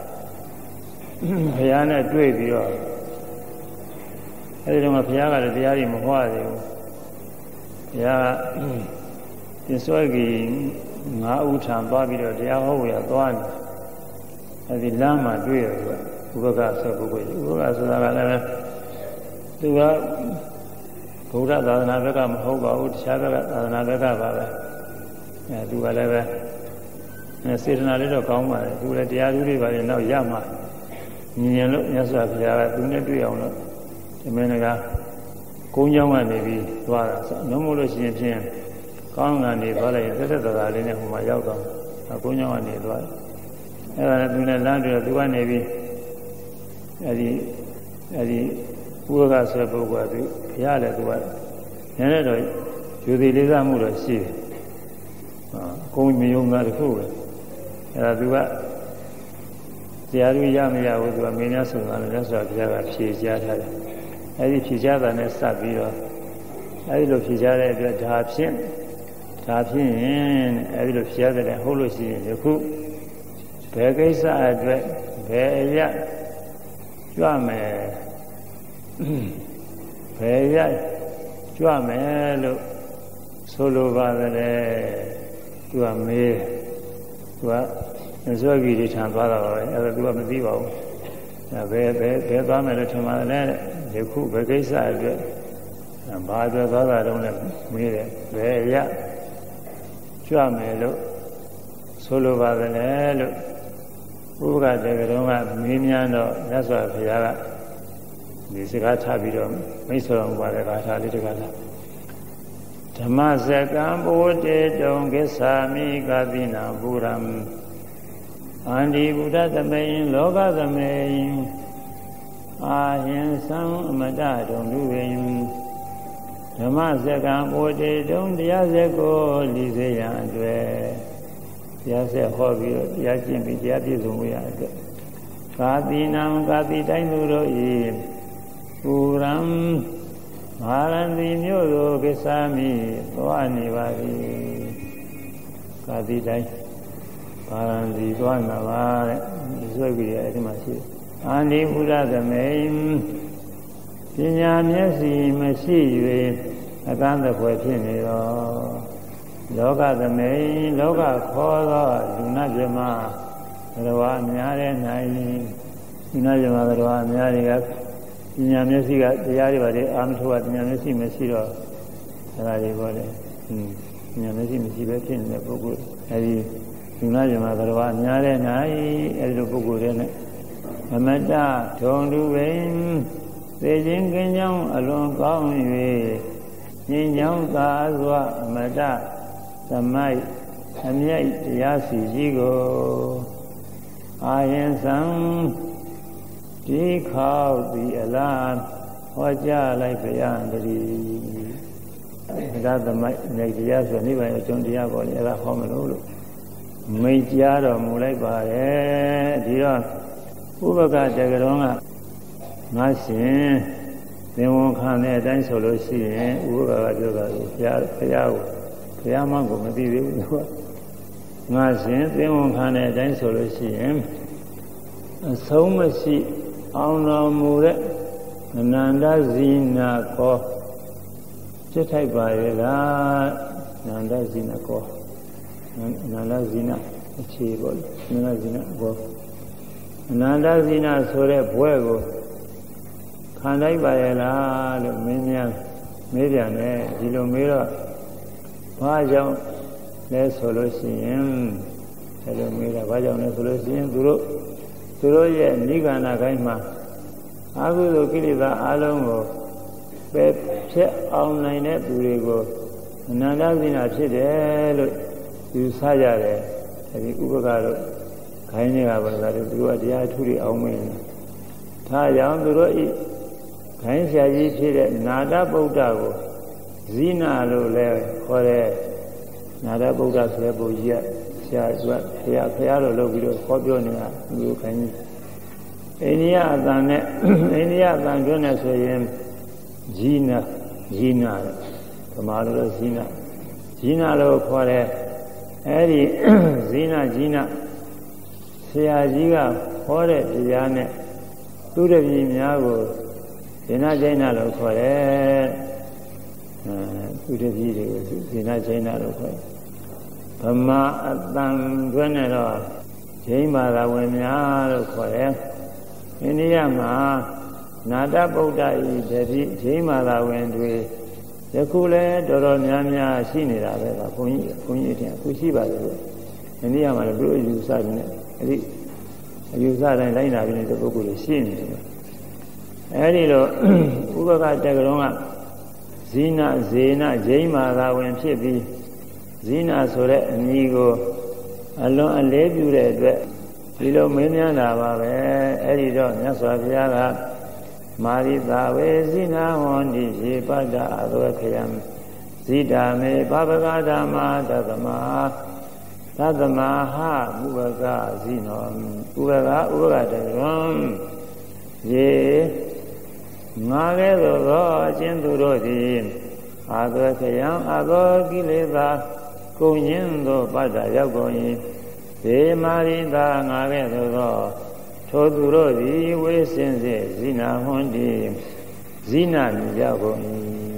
ရားနဲ့တွေ့ပြီးတော့အဲဒီတော့ဘုရားကလည်းတရားကြီးမဟောသေးဘူးဘုရားပြင်စွဲကြီး9ဦးထံသွားပြီးတော့တရားဟောရသွားတယ်အဲဒီလမ်းမှာတွေ့ရတယ်ဥပကဆိုပုဂ္ဂိုလ်ဥပကဆိုတာကလည်းသူကဗုဒ္ဓသာသနာဘက်ကမဟုတ်ပါဘူးတခြားဘက်ကသာသနာဘက်ကပါပဲသူကလည်းပဲစေတနာလေးတော့ကောင်းပါတယ်သူလည်းတရားသူတွေပါရင်တော့ရမှာညင်လို့မြတ်စွာဘုရားကသူနဲ့တွေ့အောင်လို့ဒီမင်းကကုန်းကြောင်းကနေပြီးသွားတာလုံးမလို့ရှိရင်ဖြင့်ကောင်းကနေသွားလိုက်ရင်တက်တက်တာလေးနဲ့ဟိုမှာရောက်တော့ကုန်းကြောင်းကနေသွားအဲ့ဒါနဲ့သူနဲ့လမ်းပြီးတော့သူကနေပြီးအဲ့ဒီဥပကဆွဲပုဂ္ဂိုလ်ကသူဘုရားလည်းသူကနည်းနည်းတော့ယူသည်လေးစားမှုတော့ရှိတယ်ကုန်းမယုံတာတခုပဲအဲ့ဒါသူကတရားသူရမရဘူးသူကမင်းများဆုံးတာလည်းလက်စွာဘုရားကဖြေချထားတယ်အဲ့ဒီဖြေချတာနဲ့စပ်ပြီးတော့အဲ့ဒီလိုဖြေချတဲ့အတွက်ဒါဖြင့်ရင်အဲ့ဒီလိုဖြေရတယ်ဟုတ်လို့ရှိရင်ယခုဘယ်ကိစ္စအတွက်ဘယ်အရာကြွမယ်ဘယ်အရာကြွမယ်လို့ဆိုလိုပါတယ်သူကမေးသူကဇောကြီးတွေထံသွားတာပါပဲအဲ့ဒါသူကမသိပါဘူးဘယ်သွားမယ်လို့ထင်ပါတယ်ယခုဘယ်ကိစ္စအတွက်ဘာအတွက်သွားတာတုံးလဲမေးတယ်ဘယ်အရာကြွမယ်လို့ဆိုလိုပါတယ်လို့ဥပကတေကတော်ကမေးမြန်းတော့မြတ်စွာဘုရားကဒီစကားထားပြီးတော့မိတ်ဆွေတော်ဘာလဲဂါထာလေးတကားလားဓမ္မစကံဘုဒ္ဓေတုံကိစ္ဆာမိကာတိနာပုရံအန္တိဘုဒ္ဓသမေယလောကသမေယအာဟိံသံအမတတုံလူဝေယဓမ္မစကံဘုဒ္ဓေတုံတရားစက်ကိုလီစေရန်အတွက်တရားဆက်ဟောပြီးတော့တရားကျင့်ပြီးတရားပြည့်စုံမှုရအတွက်ကာတိနံကာတိတိုင်းသူတို့ဤပူရံမာရန္တိမြို့သို့ကိစ္ဆာမိသွားနေပါသည်ကာတိတိုင်းမာရန္တိသွားနာပါတဲ့ဆွဲပြီးအဲ့ဒီမှာရှိတယ်အာနိဘုရားသမေပညာမျက်စိမရှိ၍အကန့်အဖွယ်ဖြစ်နေတော့လောကသမေလောကခေါ်သောလူနာပြမသရဝအများတဲ့၌လူနာပြမသရဝအများတွေကပညာမျက်စိကတရားတွေပါလေအာမထောကပညာမျက်စိမရှိတော့အဲ့ဒါတွေပေါ့လေပညာမျက်စိမရှိပဲဖြစ်နေတဲ့ပုဂ္ဂိုလ်အဲဒီလူနာပြမသရဝအများတဲ့၌အဲဒီလိုပုဂ္ဂိုလ်တွေနဲ့အမတဒုံလူပင်သေခြင်းကင်းကြောင်းအလွန်ကောင်း၍ဉာဏ်ကြောင့်သာစွာအမတသမိုက်အမြိုက်တရားစီကြီးကိုအာယံသံဒီခေါသည်အလားဟောကြားလိုက်ကြရတည်းဒါသမိုက်အမြိုက်တရားဆိုနိဗ္ဗာန်အကျုံးတရားပေါ်လေအဲ့ဒါဟောမလို့မိတ်ကြားတော်မူလိုက်ပါတယ်ဒီတော့ဥပကတကတော်ကငါရှင်သင်္ဝန်ခံတဲ့အတိုင်းဆိုလို့ရှိရင်ဥပကပြောတာကိုဘုရားမကိုမသိသေးဘူးသူကငါရှင်သင်္ဝန်ခံတဲ့အတိုင်းဆိုလို့ရှိရင်အဆုံးမရှိအောင်တော်မူတဲ့အနန္တဇီနာကောစိတ်ထိုက်ပါရဲ့လားအနန္တဇီနာကောအနန္တဇီနာအခြေပေါ့အနန္တဇီနာကောအနန္တဇီနာဆိုတဲ့ဘွဲကိုခံလိုက်ပါရဲ့လားလို့မင်းများမေးပြန်တယ်ဒီလိုမေးတော့ဘာကြောင့်လဲဆိုလို့ရှိရင်အဲလိုမေးတာဘာကြောင့်လဲဆိုလို့ရှိရင်သူတို့ရဲ့နိဂန္ဓခိုင်းမှာအကုသိုလ်ကိလေသာအလုံးကိုပယ်ဖြတ်အောင်နိုင်တဲ့သူတွေကိုအနန္တဇိနာဖြစ်တယ်လို့ယူဆကြတယ်အဲဒီဥပကတို့ခိုင်းနေတာပါလားသူတို့ကတရားထုတွေအောင်မင်းဒါကြောင့်သူတို့ဤခိုင်းဆရာကြီးဖြစ်တဲ့နာတဗုဒ္ဓကိုဇိနာလို့လည်းခေါ်တယ်နာတဗုဒ္ဓဆိုတဲ့ပုဂ္ဂိုလ်ကြီးကဆရာဖရာလို့လုပ်ပြီးတော့ခေါ်ပြောနေတာသူတို့ခိုင်းကြီးအိန္ဒိယအတန်နဲ့အိန္ဒိယအတန်ကျွန်းနဲ့ဆိုရင်ဇိနာဗမာလိုတော့ဇိနာလို့ခေါ်တယ်အဲဒီဇိနာဆရာကြီးကခေါ်တဲ့တရားနဲ့သူတပည့်များကိုဇိနာကျိန်းနာလို့ခေါ်တယ်သူတပည့်တွေကိုဇိနာကျိန်းနာလို့ခေါ်တယ်ဗမာအတန်ကျွန်းနဲ့တော့ဂျိန်းဘာသာဝင်များလို့ခေါ်တယ်အိန္ဒိယမှာနာတဗုဒ္ဓဤတတိဂျိန်းဘာသာဝင်တွေယခုလည်းတော်တော်များများရှိနေတာပဲကဘုန်းကြီးထင်အခုရှိပါတယ်အိန္ဒိယမှာလည်းဘုရားယူဆနေတယ်အဲ့ဒီအယူဆတိုင်းလိုက်နာပြီးနေတဲ့ပုဂ္ဂိုလ်တွေရှိနေတယ်အဲဒီလိုဥပကတက္ကလုံးကဇိနဇေနဂျိမ်းမာသာဝင်ဖြစ်ပြီးဇိနဆိုတဲ့အမည်ကိုအလွန်အလေးပြုတဲ့အတွက်ဒီလိုမင်းများတာပါပဲအဲ့ဒီတော့မြတ်စွာဘုရားကမာရိတာဝေဇိနာဝန္တိရေပတ္တအသွေခယံဇိတာမေပပကဓမ္မာသတ္တမသတ္တမဟာဥပကဇိနောဥပကတရွံရေငါကဲ့သို့သောအကျဉ်သူတို့သည်အသွေခယံအသောကိလေသာကုန်ရင်းသောပတ္တရောက်ကုန်၏ဒေမာရိတာငါကဲ့သို့သောထိုသူတို့သည်ဝိစင်စေဇိနာဟွန်တိဇိနာမြည်ကြကုန်၏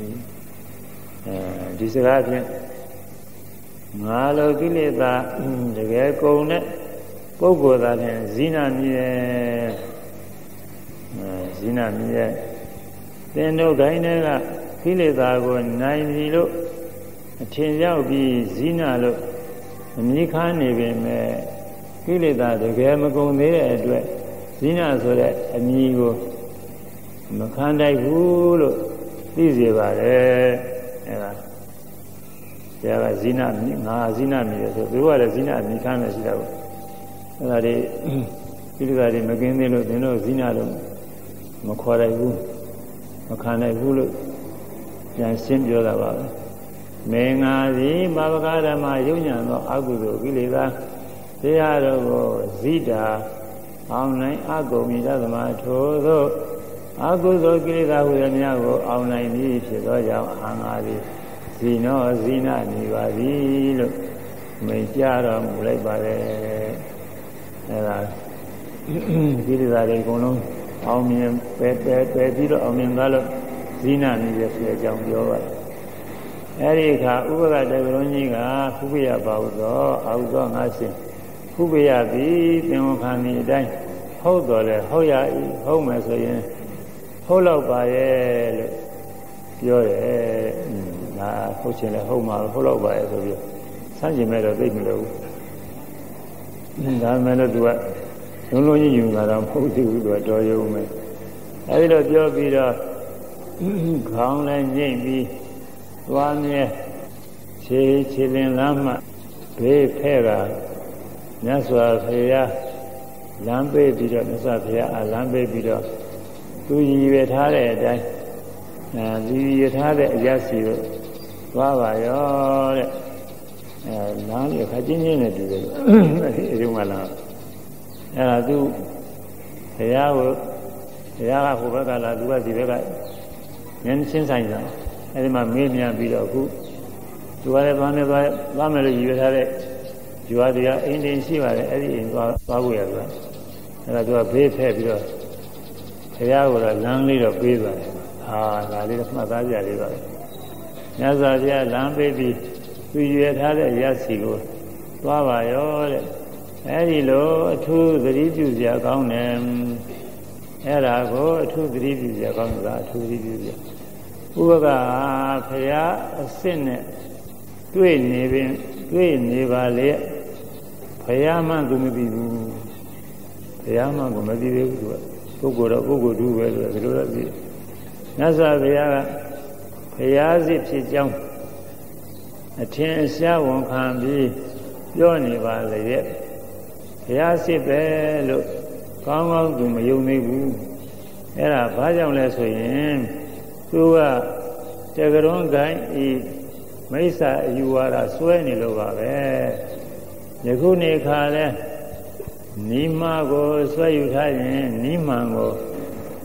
ဒီစကားဖြင့်ငါလိုကိလေသာတကယ်ကုန်တဲ့ပုဂ္ဂိုလ်သားဖြင့်ဇိနာမြည်ရဲ့ဇိနာမြည်ရဲ့သင်တို့ဂိုင်းတွေကကိလေသာကိုနိုင်ပြီလို့အထင်ရောက်ပြီးဇိနာလို့အမြည်ခါနေပေမဲ့ကိလေသာတကယ်မကုန်သေးတဲ့အတွက်ဇိနာဆိုတဲ့အမည်ကိုမခံနိုင်ဘူးလို့သိစေပါတယ်အဲဒါဆရာကဇိနာငါဇိနာမြည်ဆိုသူကလည်းဇိနာအမည်ခံနေရှိတာကိုအဲဒါတွေကိလေသာတွေမကင်းသေးလို့သင်တို့ဇိနာလို့မခေါ်နိုင်ဘူးမခံနိုင်ဘူးလို့ပြန်ရှင်းပြောတာပါပဲမေငါသည်ဘာဝကဓမ္မယုံညာသောအကုသိုလ်ကိလေသာတရားတော်ကိုဇိတာအောင်နိုင်အကုန်မိသတ္တမထိုသောအကုသိုလ်ကိလေသာဟူသည်များကိုအောင်နိုင်ပြီးဖြစ်သောကြောင့်အာငါသည်ဇိနောဇိနာနေပါသည်လို့မိန့်ကြတော်မူလိုက်ပါတယ်အဲဒါကိလေသာတွေအကုန်လုံးအောင်မြင်ပယ်ပြီးတော့အောင်မြင်သွားလို့ဇိနာနေရဆိုတဲ့အကြောင်းပြောပါတယ်အဲဒီအခါဥပကတေကရုံကြီးကခုပိယပါဟုသောအာဟုသောငါရှင်ခုပိယသည်သင်္ဝခန္ဒီအတိုင်းဟုတ်တော်လဲဟုတ်ရ၏ဟုတ်မယ်ဆိုရင်ဟုတ်တော့ပါရဲ့လို့ပြောတယ်ဒါဟုတ်ချင်လဲဟုတ်မှာဟုတ်တော့ပါရဲ့ဆိုပြီးဆန်းကျင်မဲ့တော့သိမလို့ဘူးဒါမဲ့လို့သူကလုံးလုံးကြီးယူလာတော့မဟုတ်သေးဘူးသူကတော်ရုံပဲအဲဒီလိုပြောပြီးတော့ခေါင်းလည်းညှိ့ပြီးသွားမြဲခြေလင်းလမ်းမှဘေးဖဲ့ကမြတ်စွာဘုရားလမ်းပေးပြီးတော့မြတ်စွာဘုရားလမ်းပေးပြီးတော့သူရည်ရွယ်ထားတဲ့အတိုင်းသူရည်ရွယ်ထားတဲ့အရာစီကိုသွားပါရောတဲ့လမ်းရခချင်းချင်းနဲ့တူတယ်အဲဒီတုန်းကလားအဲ့ဒါသူဘုရားကဟိုဘက်ကလာသူကဒီဘက်ကဉာဏ်ချင်းဆိုင်တာအဲဒီမှာမေးမြန်းပြီးတော့အခုသူကလည်းသွားမယ်လို့ရည်ရွယ်ထားတဲ့ယူဝတရားအိမ်တင်ရှိပါတယ်အဲ့ဒီအိမ်သွားဖို့ရဆိုတာအဲ့ဒါသူကဘေးဖဲ့ပြီးတော့ဘုရားကလမ်းလေးတော့ပေးပါတယ်ဒါလေးတော့မှတ်သားကြရပါမယ်မြတ်စွာဘုရားလမ်းပေးပြီးသူရွယ်ထားတဲ့ရက်စီကိုသွားပါရောတဲ့အဲ့ဒီလိုအထူးသတိပြုစရာကောင်းတယ်အဲ့ဒါကိုအထူးသတိပြုစရာကောင်းတာအထူးသတိပြုစရာဥပကဘုရားအစ်စ်နဲ့တွေ့နေပါလေဘုရားမှသူမသိဘူးဘုရားမှကိုမသိသေးဘူးသူကပုဂ္ဂိုလ်တူပဲလို့ဒီလိုတော့သိမြတ်စွာဘုရားကဘုရားစစ်ဖြစ်ကြောင်းအထင်ရှားဝန်ခံပြီးပြောနေပါလေရဲ့ဘုရားစစ်ပဲလို့ကောင်းကောင်းသူမယုံသေးဘူးအဲ့ဒါဘာကြောင့်လဲဆိုရင်သူကတကရုံးကိုင်းဤမိစ္ဆာအယူဝါဒဆွဲနေလို့ပါပဲယခုနေခါလဲနိမကိုဆွဲယူထားရင်နိမှန်ကို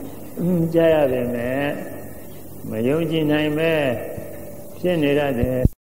ကြားရပေမဲ့မယုံကြည်နိုင်ပဲဖြစ်နေရတယ်